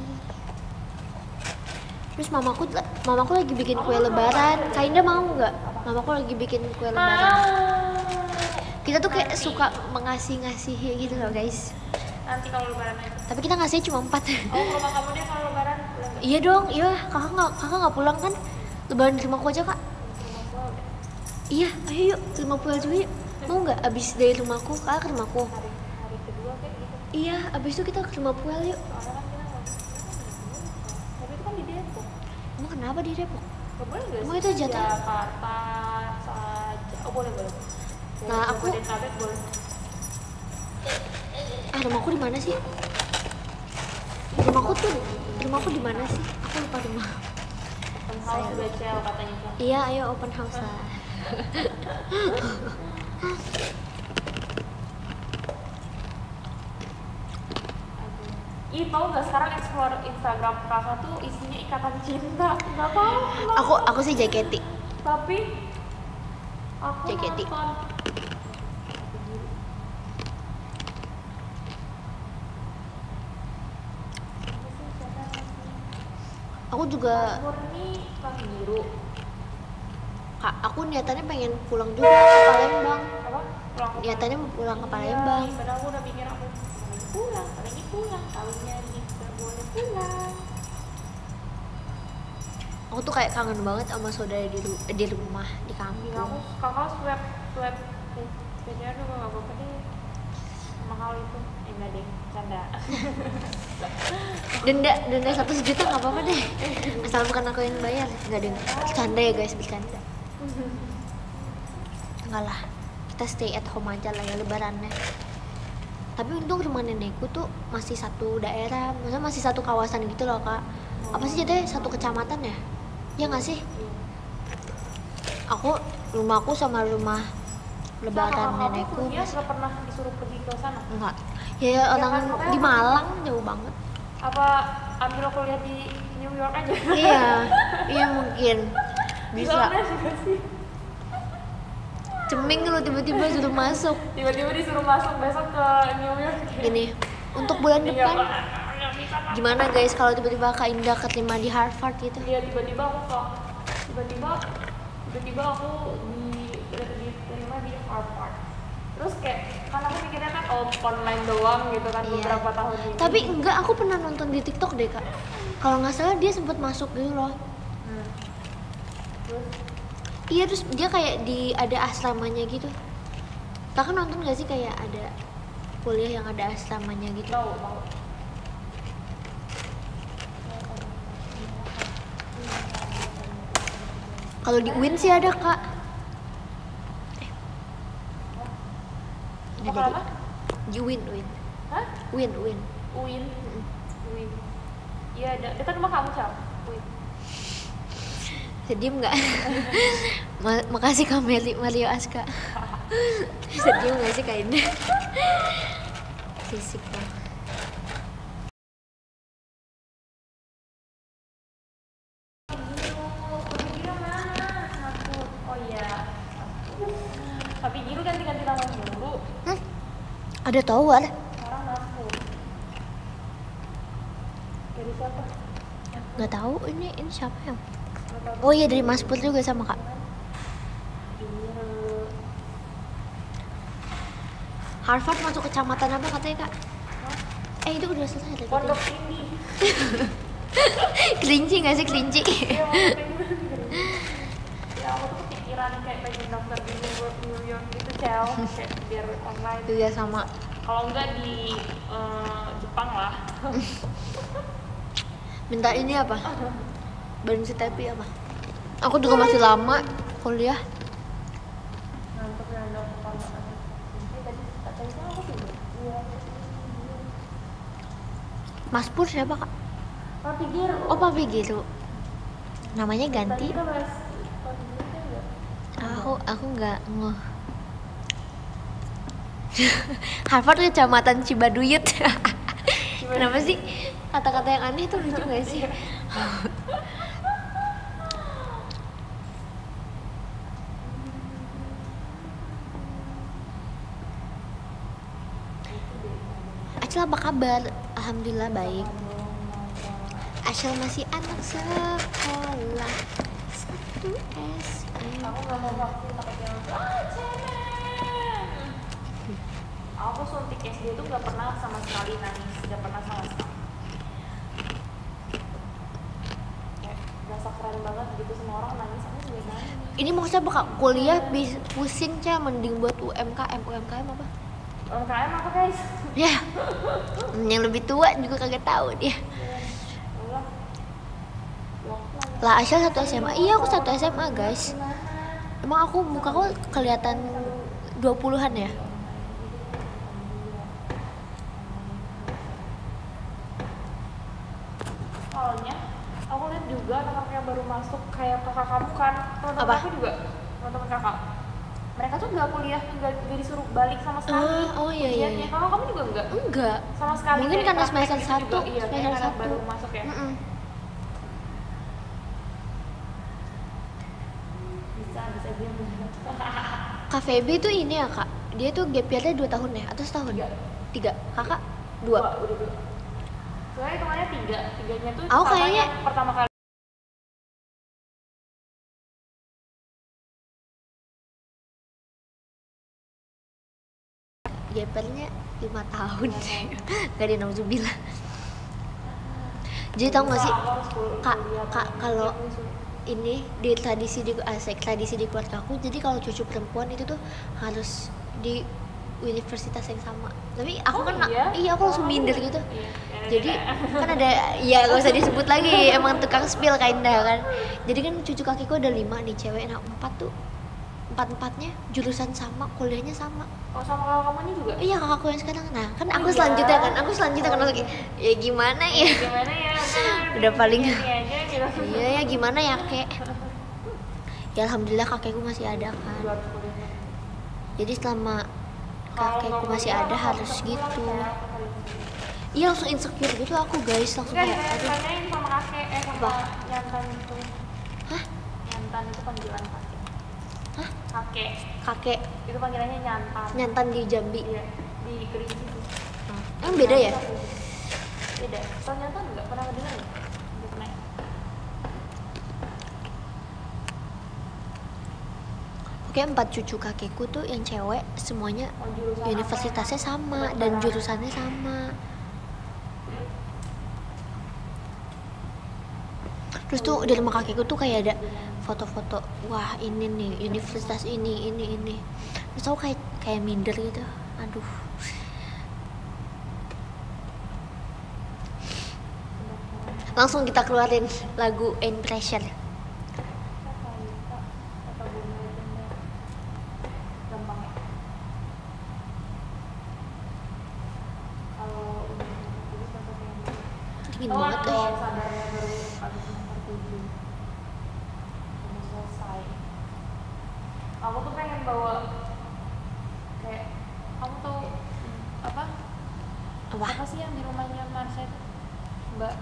Terus mamaku lagi bikin kue lebaran. Kak Indah mau nggak? Mamaku lagi bikin kue lebaran. Kita tuh kayak suka mengasih-ngasih gitu loh guys. Nanti kalau lebaran aja. Tapi kita ngasihnya cuma 4. Oh, ke rumah kamu deh kalau lebaran pulang nggak? Iya dong, iya. Kakak nggak pulang kan? Lebaran di rumahku aja, Kak. Rumah gua udah. Iya, ayo yuk ke rumah pulang juga yuk. Mau nggak? Abis dari rumahku, Kak ke rumahku. Hari kedua kayak gitu. Iya, abis itu kita ke rumah pulang yuk. Soalnya kan kita nggak tapi itu kan di Depok. Emang kenapa di Depok? Gak boleh nggak Emang sih? itu jatah? Jakarta saja. Oh boleh. Nah, aku- Jabodetabek boleh. Rumahku di mana sih? Rumahku di mana sih? Aku lupa rumah. Open house Becel katanya kan. Iya, ayo open house lah. Ih, tau gak sekarang explore Instagram kakak tuh isinya ikatan cinta. Gak tau kenapa. Aku sih JKT. Tapi aku JKT. nonton. Aku juga, Murni kaki biru. Kak, aku niatannya pengen pulang juga ke Palembang. Apa? Pulang ke Niatannya mau pulang ke Iya, Palembang. padahal aku udah mikir aku lagi pulang, tahunnya nih gak boleh pulang. Aku tuh kayak kangen banget sama saudara di rumah di Aku kampung. kakak swab PCR juga gak apa-apa deh. Mahal itu, enggak deh, canda. Denda 100 juta nggak apa-apa deh, asal bukan aku yang bayar. Nggak deh, bercanda ya guys, bercanda. Enggak lah, kita stay at home aja lah ya lebarannya. Tapi untung rumah nenekku tuh masih satu daerah, maksudnya masih satu kawasan gitu loh Kak. Apa sih jadinya satu kecamatan ya? Ya nggak sih? Rumahku sama rumah lebaran nenekku Dia nggak pernah disuruh pergi ke sana. enggak. Ya orang kan, makanya di Malang jauh banget. Apa ambil kuliah di New York aja? Iya mungkin bisa. Soalnya juga sih. Ceming kalau tiba-tiba suruh masuk. Tiba-tiba disuruh masuk besok ke New York. Ini untuk bulan Iya, depan. nggak bisa, Kak. Gimana guys kalau tiba-tiba Kak Indah keterima di Harvard gitu? Iya, tiba-tiba aku diterima di Harvard. Terus kayak kan aku mikirnya kan online doang gitu kan Iya. beberapa tahun ini. Tapi enggak, aku pernah nonton di TikTok deh Kak. Kalau nggak salah dia sempat masuk gitu loh. Terus Iya, terus dia kayak ada asramanya gitu. Kakak nonton gak sih kayak ada kuliah yang ada asramanya gitu? tahu. Kalau di UIN sih ada Kak. Ini Apa jadi apa? di UIN. Hah? UIN. Uin. Iya, dekat rumah kamu, Cam. Uin. Sedih nggak? Makasih Kak Mario Aska. Sedih nggak sih Kak Indah? Fisik dong. Oh iya. Tapi Giru ganti-ganti nama mulu. Ada tower? Sekarang aku. Dari siapa? Nggak tahu ini siapa ya? Oh iya dari Mas Pur juga sama Kak. Giru. Harvard masuk kecamatan apa katanya Kak? Itu udah selesai tadi. Pondok ini. Kelinci nggak sih kelinci? Iya, mau pengen. Ya aku tuh kepikiran kayak pengen daftar di New York gitu, Cel. Kayak biar online. Juga sama. Kalau enggak di Jepang lah. Minta ini apa? Bensin tapi apa? Aku juga masih lama kuliah. Ngantuk ya dok. Tadi aku tidur. Mas Pur siapa kak? Papi Giro. Oh Papi Giro. Namanya ganti. Tadi kita bahas Papi Giro kan enggak? Aku nggak ngeh. Harvard Kecamatan Cibaduyut. Kenapa sih kata-kata yang aneh itu lucu gak sih? Acil apa kabar? Alhamdulillah baik. Acil masih anak sekolah 1 SM. Aku nggak mau vaksin takut yang cemen. Aku suntik SD itu nggak pernah sama sekali nangis, nggak pernah sama sekali. Kayak berasa keren banget gitu, semua orang nangis, aku juga nangis. Ini maksudnya bakal kuliah pusing Ca, mending buat UMKM apa? UMKM apa guys? Ya, yang lebih tua juga kagak tahu dia. Allah. Lah Aisyah 1 SMA, iya aku 1 SMA guys. Emang aku mukaku kelihatan 20-an ya? Soalnya aku lihat juga anak-anak yang baru masuk kayak kakak kamu kan, teman-teman Apa? aku juga, teman-teman kakak. Mereka tuh nggak kuliah, nggak disuruh balik sama sekali. Oh iya ujiannya. iya. Kalau kamu juga enggak? Enggak. Sama sekali. Mungkin kayak karena praktek semester gitu juga. 1, Iya, kayak semester anak 1. baru masuk ya. Bisa diam. Kak Feby tuh ini ya kak, dia tuh gap year-nya 2 tahun ya? Atau setahun? 3. Kakak? 2. Udah 2. Soalnya hitungannya 3. 3-nya tuh Aku sama kayaknya yang pertama kali. gap year-nya 5 tahun. Gak ada nauzubillah. Jadi tau gak sih kak kalau ini di tradisi di keluarga aku, jadi kalau cucu perempuan itu tuh harus di universitas yang sama. Tapi aku kan iya aku langsung minder gitu. Jadi kan ada ya gak usah disebut lagi, emang tukang spill kinda kan. Jadi kan cucu kakiku ada 5 nih cewek, nah 4 tuh empat-empatnya jurusan sama, kuliahnya sama. Oh sama kakak kamunya juga? Iya kakakku yang sekarang. Nah kan aku selanjutnya kan lagi ya gimana ya? Gimana ya? Udah paling Ini aja gitu. iya ya gimana ya kek. Ya alhamdulillah kakekku masih ada kan. Jadi selama kakekku masih ada harus gitu. Iya langsung insecure gitu aku guys, langsung Enggak, kayak aduh. ditanyain sama kakek, sama nyantan itu. Hah? Nyantan itu panggilan kakek. Hah? Kakek. Itu panggilannya nyantan. Nyantan di Jambi. Iya, di Kerinci tuh. Emang beda ya? Beda. Kalau nyantan enggak pernah dengar enggak? Enggak pernah. Oke 4 cucu kakekku tuh yang cewek semuanya Jurusan universitasnya sama dan jurusannya sama. Terus tuh di rumah kakekku tuh kayak ada foto-foto, wah ini nih universitas ini. Terus aku kayak minder gitu, aduh. Langsung kita keluarin lagu Ain't Pressure. Dingin banget sadarnya baru habis semester 7. Udah selesai. Aku tuh pengen bawa kayak kamu tuh apa? Apa sih yang di rumahnya Marsha itu? Mbak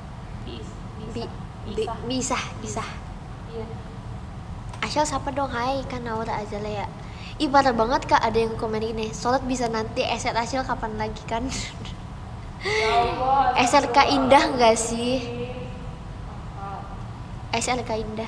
Bisa. Iya. Asyal sapa dong, hai kan Naura Azalea. Ih parah banget kak, ada yang komen ini. Sholat bisa nanti, SR Asyal kapan lagi kan? Ya Allah. SRK Indah nggak sih? SRK Indah.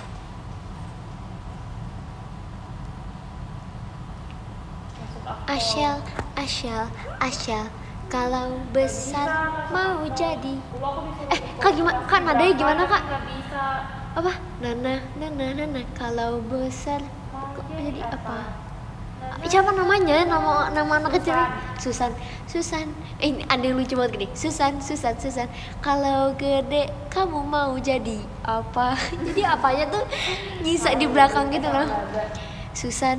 Asyal. Kalau besar mau jadi. Kak gimana? Kak nadanya gimana kak? Nggak bisa. Apa? Nana. Kalau besar kok jadi apa? Siapa namanya? Nama anak kecil? Susan. Ini ada yang lucu banget gini. Susan. Kalau gede kamu mau jadi apa? Jadi apanya tuh nyisa di belakang gitu loh. Susan.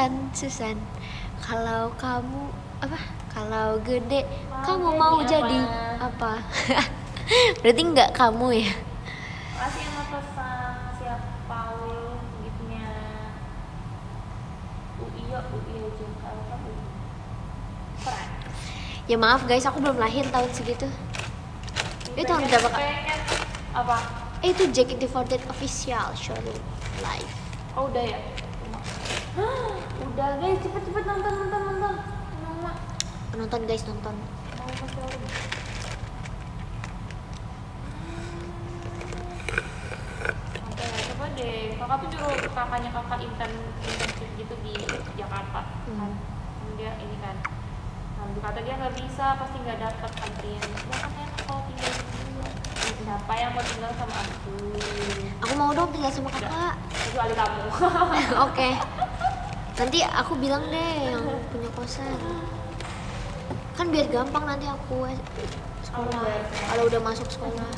Kalau kamu apa? Kalau gede kamu mau jadi apa? Berarti enggak kamu ya? Makasih yang mau pesan siap Paul gitunya. UI aja kalau kamu. Keren. Ya maaf guys, aku belum lahir tahun segitu. Itu tahun berapa kak? Pengen apa? Itu JKT48 official show live. Oh udah ya? Udah guys, cepet nonton. Nonton guys, nonton. Mau kasih tahu. Coba deh, kakak tuh nyuruh kakaknya kakak internship gitu di Jakarta kan. Dia ini kan kata dia nggak bisa, pasti nggak dapat kantin. Ya kan enak kalau tinggal di sini. Siapa yang mau tinggal sama aku? Aku mau dong tinggal sama kakak. Kecuali kamu. Oke. Nanti aku bilang deh yang punya kosan. Kan biar gampang nanti aku sekolah. Kalau udah masuk sekolah.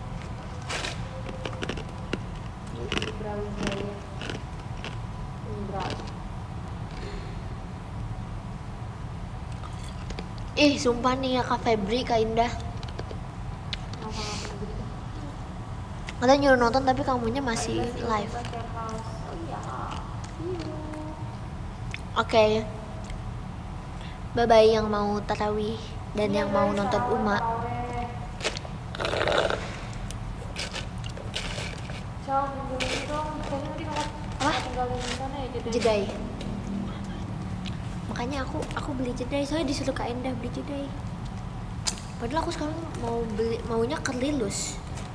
Sumpah nih ya Kak Febri, Kak Indah. Katanya nyuruh nonton tapi kamunya masih live. Oke. Bye-bye yang mau tarawih dan yang mau nonton Uma. Apa? Jedai. Makanya aku beli jedai, soalnya disuruh Kak Indah beli jedai. Padahal aku sekarang maunya Kerlilus.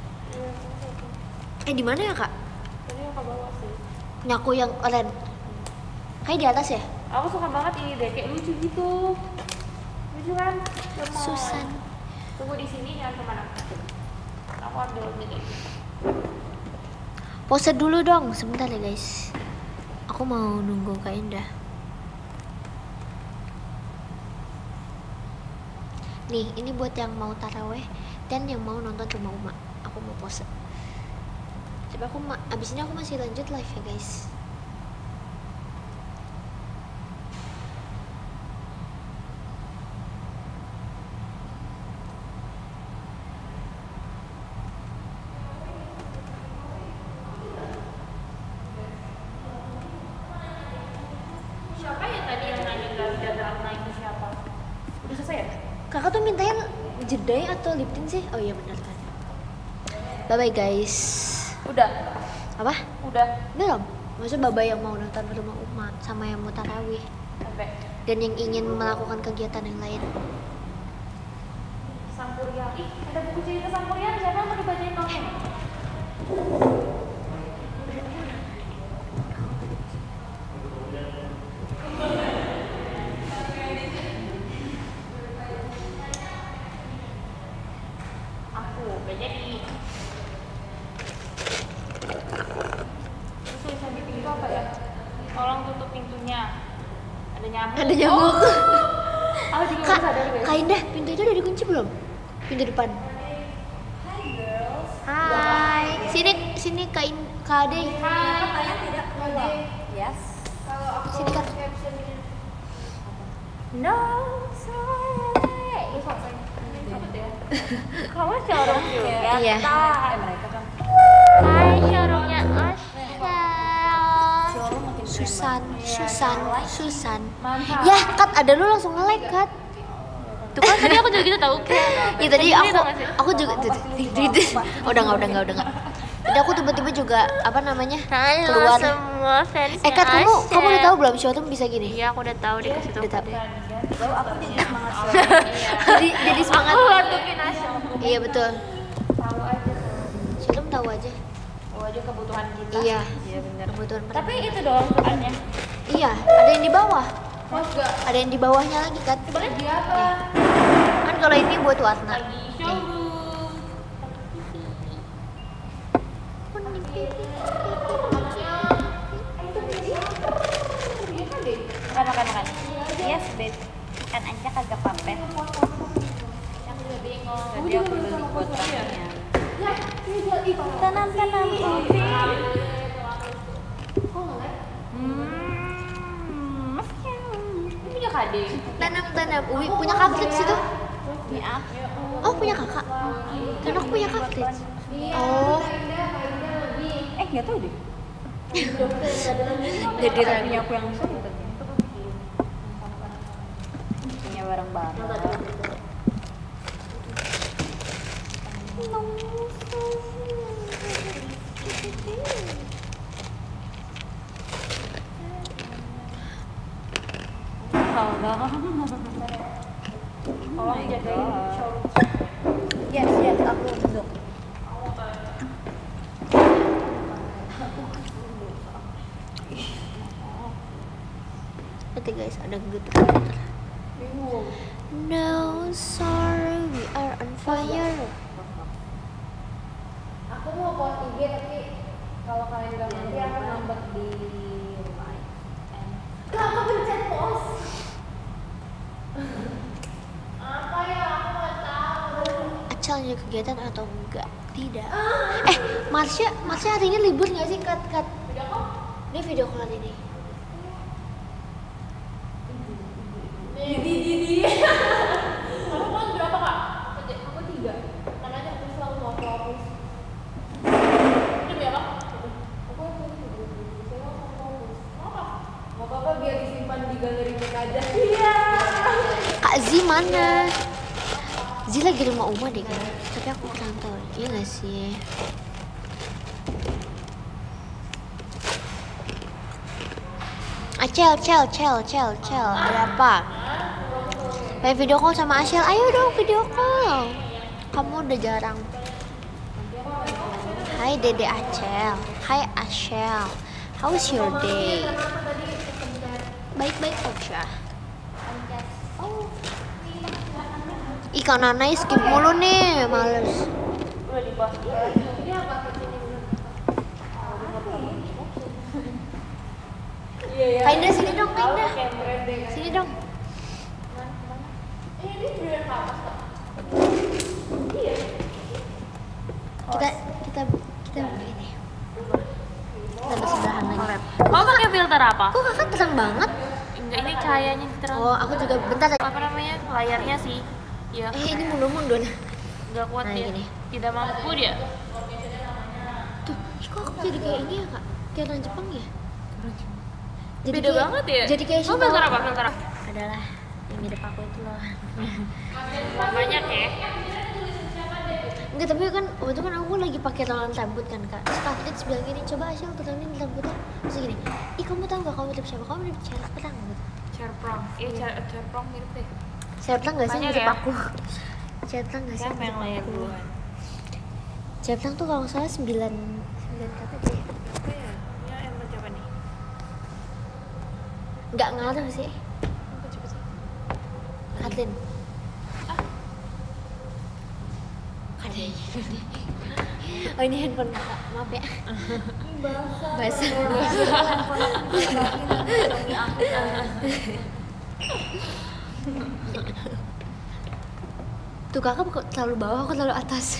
Di mana ya Kak? Tadi yang ke bawah sih. Nyaku yang oranye. Kayak di atas ya? Aku suka banget ini deh, kayak lucu gitu. Lucu kan? Gemoy. Susan. Tunggu di sini jangan kemana. Aku ambil gitu. Pose dulu dong, sebentar ya guys. Aku mau nunggu Kak Indah. Nih, ini buat yang mau taraweh dan yang mau nonton Rumah Uma. Aku mau pose. Coba abis ini aku masih lanjut live ya guys. Siapa ya tadi yang nanya nggak ada naik itu siapa? Udah selesai ya? Kakak tuh mintanya jedai atau lip tint sih? Oh iya benar kan. Bye bye guys. Udah. Apa? Udah. Belum. Maksudnya baba yang mau nonton Rumah Uma sama yang mau tarawih Sampai. dan yang ingin melakukan kegiatan yang lain. Sampurian. Ih, ada buku cerita Sampurian. Siapa yang mau dibacain dongeng? Aku gak jadi. Terus tulisan di pintu apa ya? Tolong tutup pintunya. Ada nyamuk. Ada nyamuk. Aku juga Kak, baru sadar guys. Kak Indah, pintu itu udah dikunci belum? Pintu depan. Hai. Sini Kak Ade. Katanya tidak keluar. Yes. Sini Kak. No, sorry. Lu selesai. Kamu showroom juga? Iya. Mereka kan. Hai, showroomnya Susan. Mantap. Ya, Kat, ada lu langsung nge-like, Kat. Tuh kan tadi aku juga gitu tahu. Ya tadi aku juga udah enggak. Tadi aku tiba-tiba juga apa namanya? Keluar. Semua fans. Kat, kamu udah tahu belum showroom bisa gini? Iya, aku udah tahu dikasih tahu. Udah tahu. Aku jadi semangat. Jadi semangat. Aku ngadepin Asya. Iya, betul. Tahu aja. Showroom tahu aja. Tahu aja kebutuhan kita. Iya. Iya benar. Kebutuhan Tapi itu doang soalnya. iya, ada yang di bawah. Mas gak Ada yang di bawahnya lagi, Kat. sebenarnya dia apa? Kan kalau ini buat warna. Lagi showroom. Makan. senam. Uwi punya cartridge itu. Oh punya kakak. Kan aku punya cartridge. Oh. Nggak tahu deh. Jadi Punya aku yang besar itu. Punya barang baru. Tolong jagain showroom. yes, aku duduk. Nanti guys ada gitu. No sorry, we are on fire. Aku mau post IG tapi kalau kalian gak nanti aku ngambek di rumah. Kenapa pencet pause? Acel ada kegiatan atau enggak? Tidak. Marsha hari ini libur nggak sih? Kat. Ini video call ini. Kamu kan berapa kak? Aku 3. Makanya aku selalu mau fokus. Ini berapa? Aku mau apa biar disimpan di galeri mereka aja. Iya. Kak Zi mana? Zi lagi rumah Uma deh kan? Tapi aku kurang tahu. Iya nggak sih? Cel. Ada apa? Pengen video call sama Ashel? Ayo dong video call. Kamu udah jarang. Hai Dede Acel. Hai Ashel. How's your day? Baik-baik aja. Ikan nanai skip mulu nih, males. Kainda sini dong, Kainda. Sini dong. Kita begini. Kita bersebelahan lagi. Kamu pakai filter apa? Kok kakak terang banget? Enggak, ini cahayanya terang. Oh, aku juga bentar. Apa namanya? Layarnya sih. Iya. Ini mundur. Enggak kuat Nah, dia. gini. Tidak mampu dia. Tuh, kok aku jadi kayak ini ya, Kak? Kayak orang Jepang ya? Jadi Beda kayak- banget ya? Jadi kayak Kamu filter apa? Filter apa? Adalah yang mirip aku itu loh. Banyak ya. Enggak, tapi kan waktu itu kan aku lagi pakai tolong rambut kan, Kak. Terus Kak Fitz bilang gini, coba Asyel tolongin rambutnya. Terus gini, ih kamu tahu nggak kamu mirip siapa? Kamu mirip Cerplang gitu. Cerprong. Iya, Cerprong mirip deh. Cerplang nggak sih Banyak mirip ya? aku? Cerplang nggak sih Siapa yang mirip layar aku? duluan? Cerplang tuh kalau nggak salah 9 kata aja ya. Apa ya? Ya, yang siapa nih? Nggak ngaruh sih. Apa coba sih? Katlin. Ah. Oh ini handphone kakak, maaf ya. Basah. Tuh kakak kok terlalu bawah, aku terlalu atas.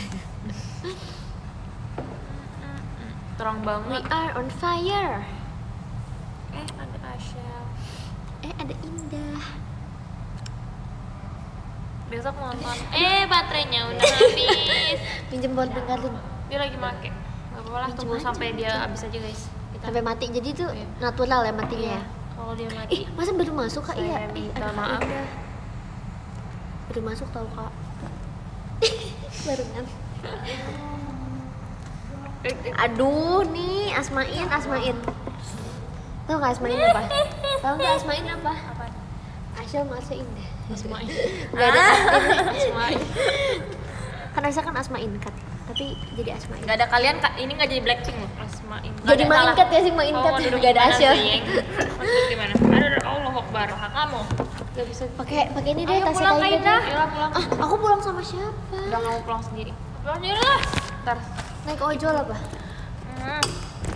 Terang We banget. are on fire. Ada Asyel. Ada Indah. Besok nonton. Baterainya udah habis. Pinjem buat Katlin. Dia lagi make. Gak apa-apa lah, tunggu Pinjem aja, sampai dia habis aja guys. Kita Sampai mati. Jadi itu Iya. natural ya matinya Iya, ya. kalau dia mati. Masa baru masuk Kak? Saya Iya. minta aduh, maaf. Indah. Baru masuk tau Kak. Barengan. Aduh, nih Asmain. Tahu nggak Asmain apa? Tahu nggak Asmain apa? Apa? Asyel Marsha Indah. Asmain. Gak ada Asmain. kan Aisyah kan Asmain Kat, tapi jadi Asmain. Gak ada kalian, Kak. Ini gak jadi Blackpink loh. Asmain. Jadi Mainkat ya sih Mainkat. Gak ada Asyel. Maksud gimana? Aduh, Allah Akbar. Kamu gak bisa. Pakai ini deh Ayo tasnya pulang, kayak Kaindah. gitu. Ayolah pulang. Aku pulang sama siapa? Udah mau pulang sendiri. Pulang sendiri lah. Ntar. Naik ojol apa? Hmm.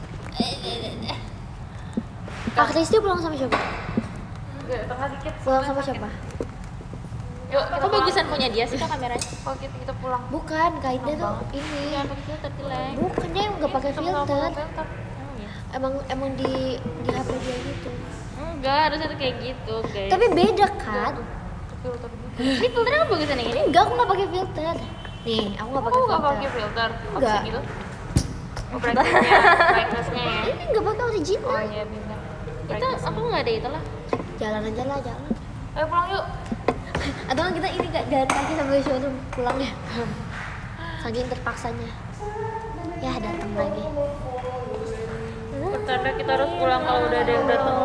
Kak Kristi pulang sama siapa? Gak, tengah dikit. Pulang sama siapa? Yuk, kok bagusan punya dia sih Kak kameranya? Kalau kita pulang. Bukan, Kak Ida tuh ini. Jangan pakai filter, Tilek. Bukan, dia nggak pakai Kita nggak filter. pakai filter. Iya. Emang di HP dia gitu. Enggak, harusnya tuh kayak gitu, guys. Tapi beda kan? filter juga. Ini filternya kan bagusan yang ini. Enggak, aku nggak pakai filter. Nih, aku nggak pakai Aku nggak filter. pakai filter. Apa Nggak. sih gitu? Oh, brightness-nya ya. Ini nggak pakai original. Oh iya benar. Itu aku nggak ada itu lah. Jalan aja lah, jalan. Ayo pulang yuk. Atau kan kita ini nggak jalan kaki sampai showroom pulangnya. Saking terpaksanya. Ya datang lagi. Pertanda kita harus pulang kalau udah ada yang datang.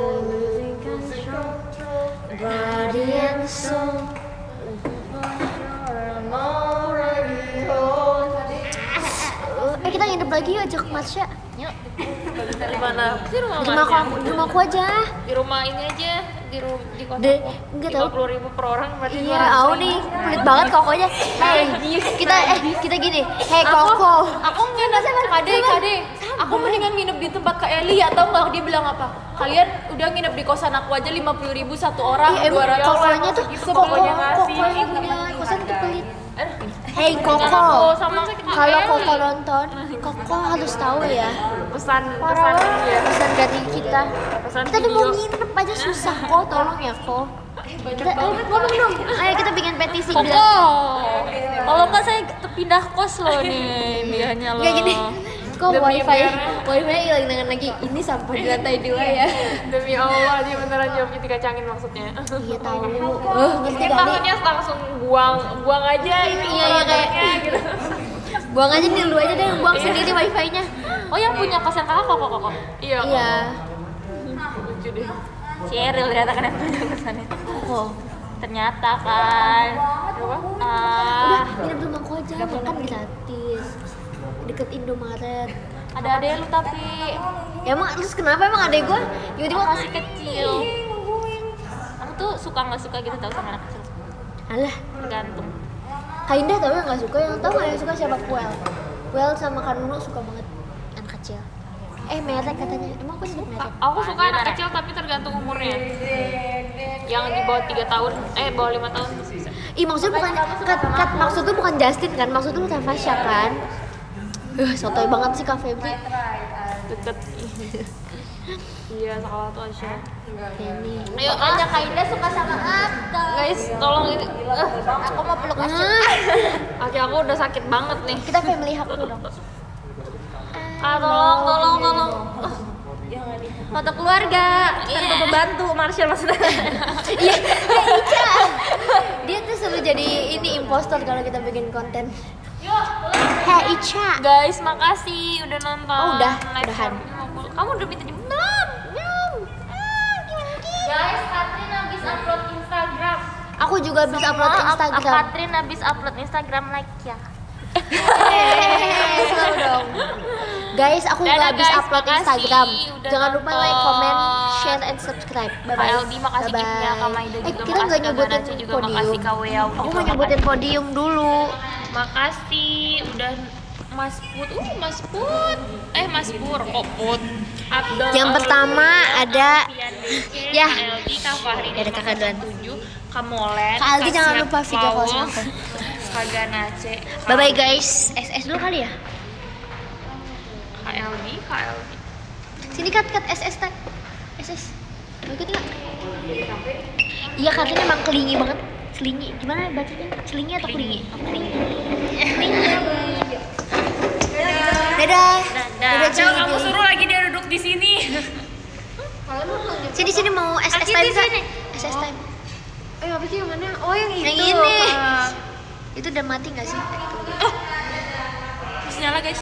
Guardian soul. Kita nginep lagi yuk, ajak Marsha. Yuk. Di mana? Di rumah Di rumahku aja. Di rumah ini aja, di kota. Enggak tahu. 50.000 per orang berarti. Iya, aku nih pelit banget kokonya. Hey, kita gini. Hey, koko. Aku nginep kade. Aku mendingan nginep di tempat Kak Eli, atau enggak dia bilang apa? Kalian udah nginep di kosan aku aja 50.000 satu orang. Iya, emang 200. kokonya tuh Pokoknya ngasih. Koko punya kosan tuh pelit. Hey, Aku Koko. sama Kalau Koko nonton, Koko harus tahu ya. pesan dia. Pesan dari kita. Pesan Kita tuh mau video. nginep aja susah kok, tolong ya kok. Kita ngomong dong. Ayo kita bikin petisi Koko. bilang. Kalau nggak saya pindah kos loh nih, dianya loh. Enggak gini. Kok Demi wifi biar- hilang dengan lagi ini sampah di lantai 2 ya. Demi Allah, dia beneran jawabnya dikacangin maksudnya. Iya tahu. Ngerti Mungkin kali. maksudnya langsung buang aja ini. Iya, produknya, gitu. Buang aja di lu aja deh, buang sendiri wifi-nya. Oh yang punya kosan kakak kok. Iya. Iya. Lucu deh. Si Eril ternyata kan yang punya kosan itu. Kok. Ternyata kan. Udah, nginep di rumahku aja, makan gratis. Deket Indomaret. Ada adek lu tapi Ya emang terus kenapa emang adek gua? Tiba-tiba masih kecil. Aku tuh suka nggak suka gitu tau sama anak kecil. alah, Tergantung. Kak Indah tau yang gak suka, yang tau gak yang suka siapa? Puel sama Kak Nunu suka banget anak kecil. Merek katanya, emang aku sebut merek? Aku suka anak kecil tapi tergantung umurnya. Yang di bawah 3 tahun, bawah 5 tahun masih bisa. Ih maksudnya bukan, maksud tuh bukan Justin kan, maksud tuh Kak Fasya kan? Sotoy banget sih Kak Febri. Deket. Iya, salah tuh Aisyah. Ini. Ayo Aja Kak Indah suka sama aku. guys, tolong ini. Aku mau peluk Asya. Kaki aku udah sakit banget nih. Kita family hug dulu dong. Tolong. Foto keluarga. Tanpa pembantu Marshall maksudnya. Iya, Ica. Dia tuh selalu jadi ini impostor kalau kita bikin konten. Hei Ica. Guys, makasih udah nonton. Oh, udah, Live udahan. Kamu udah minta di belum? Guys, Katrin habis upload Instagram. Aku juga bisa upload Instagram. Katrin habis upload Instagram like ya. Selalu dong. Guys, aku juga Dadah, habis guys, upload makasih Instagram. udah Jangan lupa like, nonton. comment, share, and subscribe. Bye bye. Kak Eldi makasih giftnya, Kak Maida juga kita makasih, nggak Kak nyebutin Ganace juga makasih, podium. Kak Wea Aku juga mau nyebutin podium dulu. Makasih udah Mas Put, Mas Put. Mas Pur, kok Put. Abdul. Yang pertama ada ya. Kak Eldi, Kak Fahri, Ya, ada kakak duluan. 7, Kak Molen, Kak Aldi jangan lupa video call sama aku. Kak Ganace, Bye bye guys. SS dulu kali ya. Kak Eldi. Sini cut SS tag. SS. Mau ikut nggak? Iya katanya emang kelingi banget. Selingi. Gimana bacanya? Selingi atau kelingi? Kelingi. Dadah. Dadah Cel, kamu Cili. suruh lagi dia duduk di sini. Sini mau SS Sini, time Kak? sini. SS time. Apa sih yang mana? Oh, yang itu. Yang ini. Itu udah mati nggak sih? Terus nyala guys.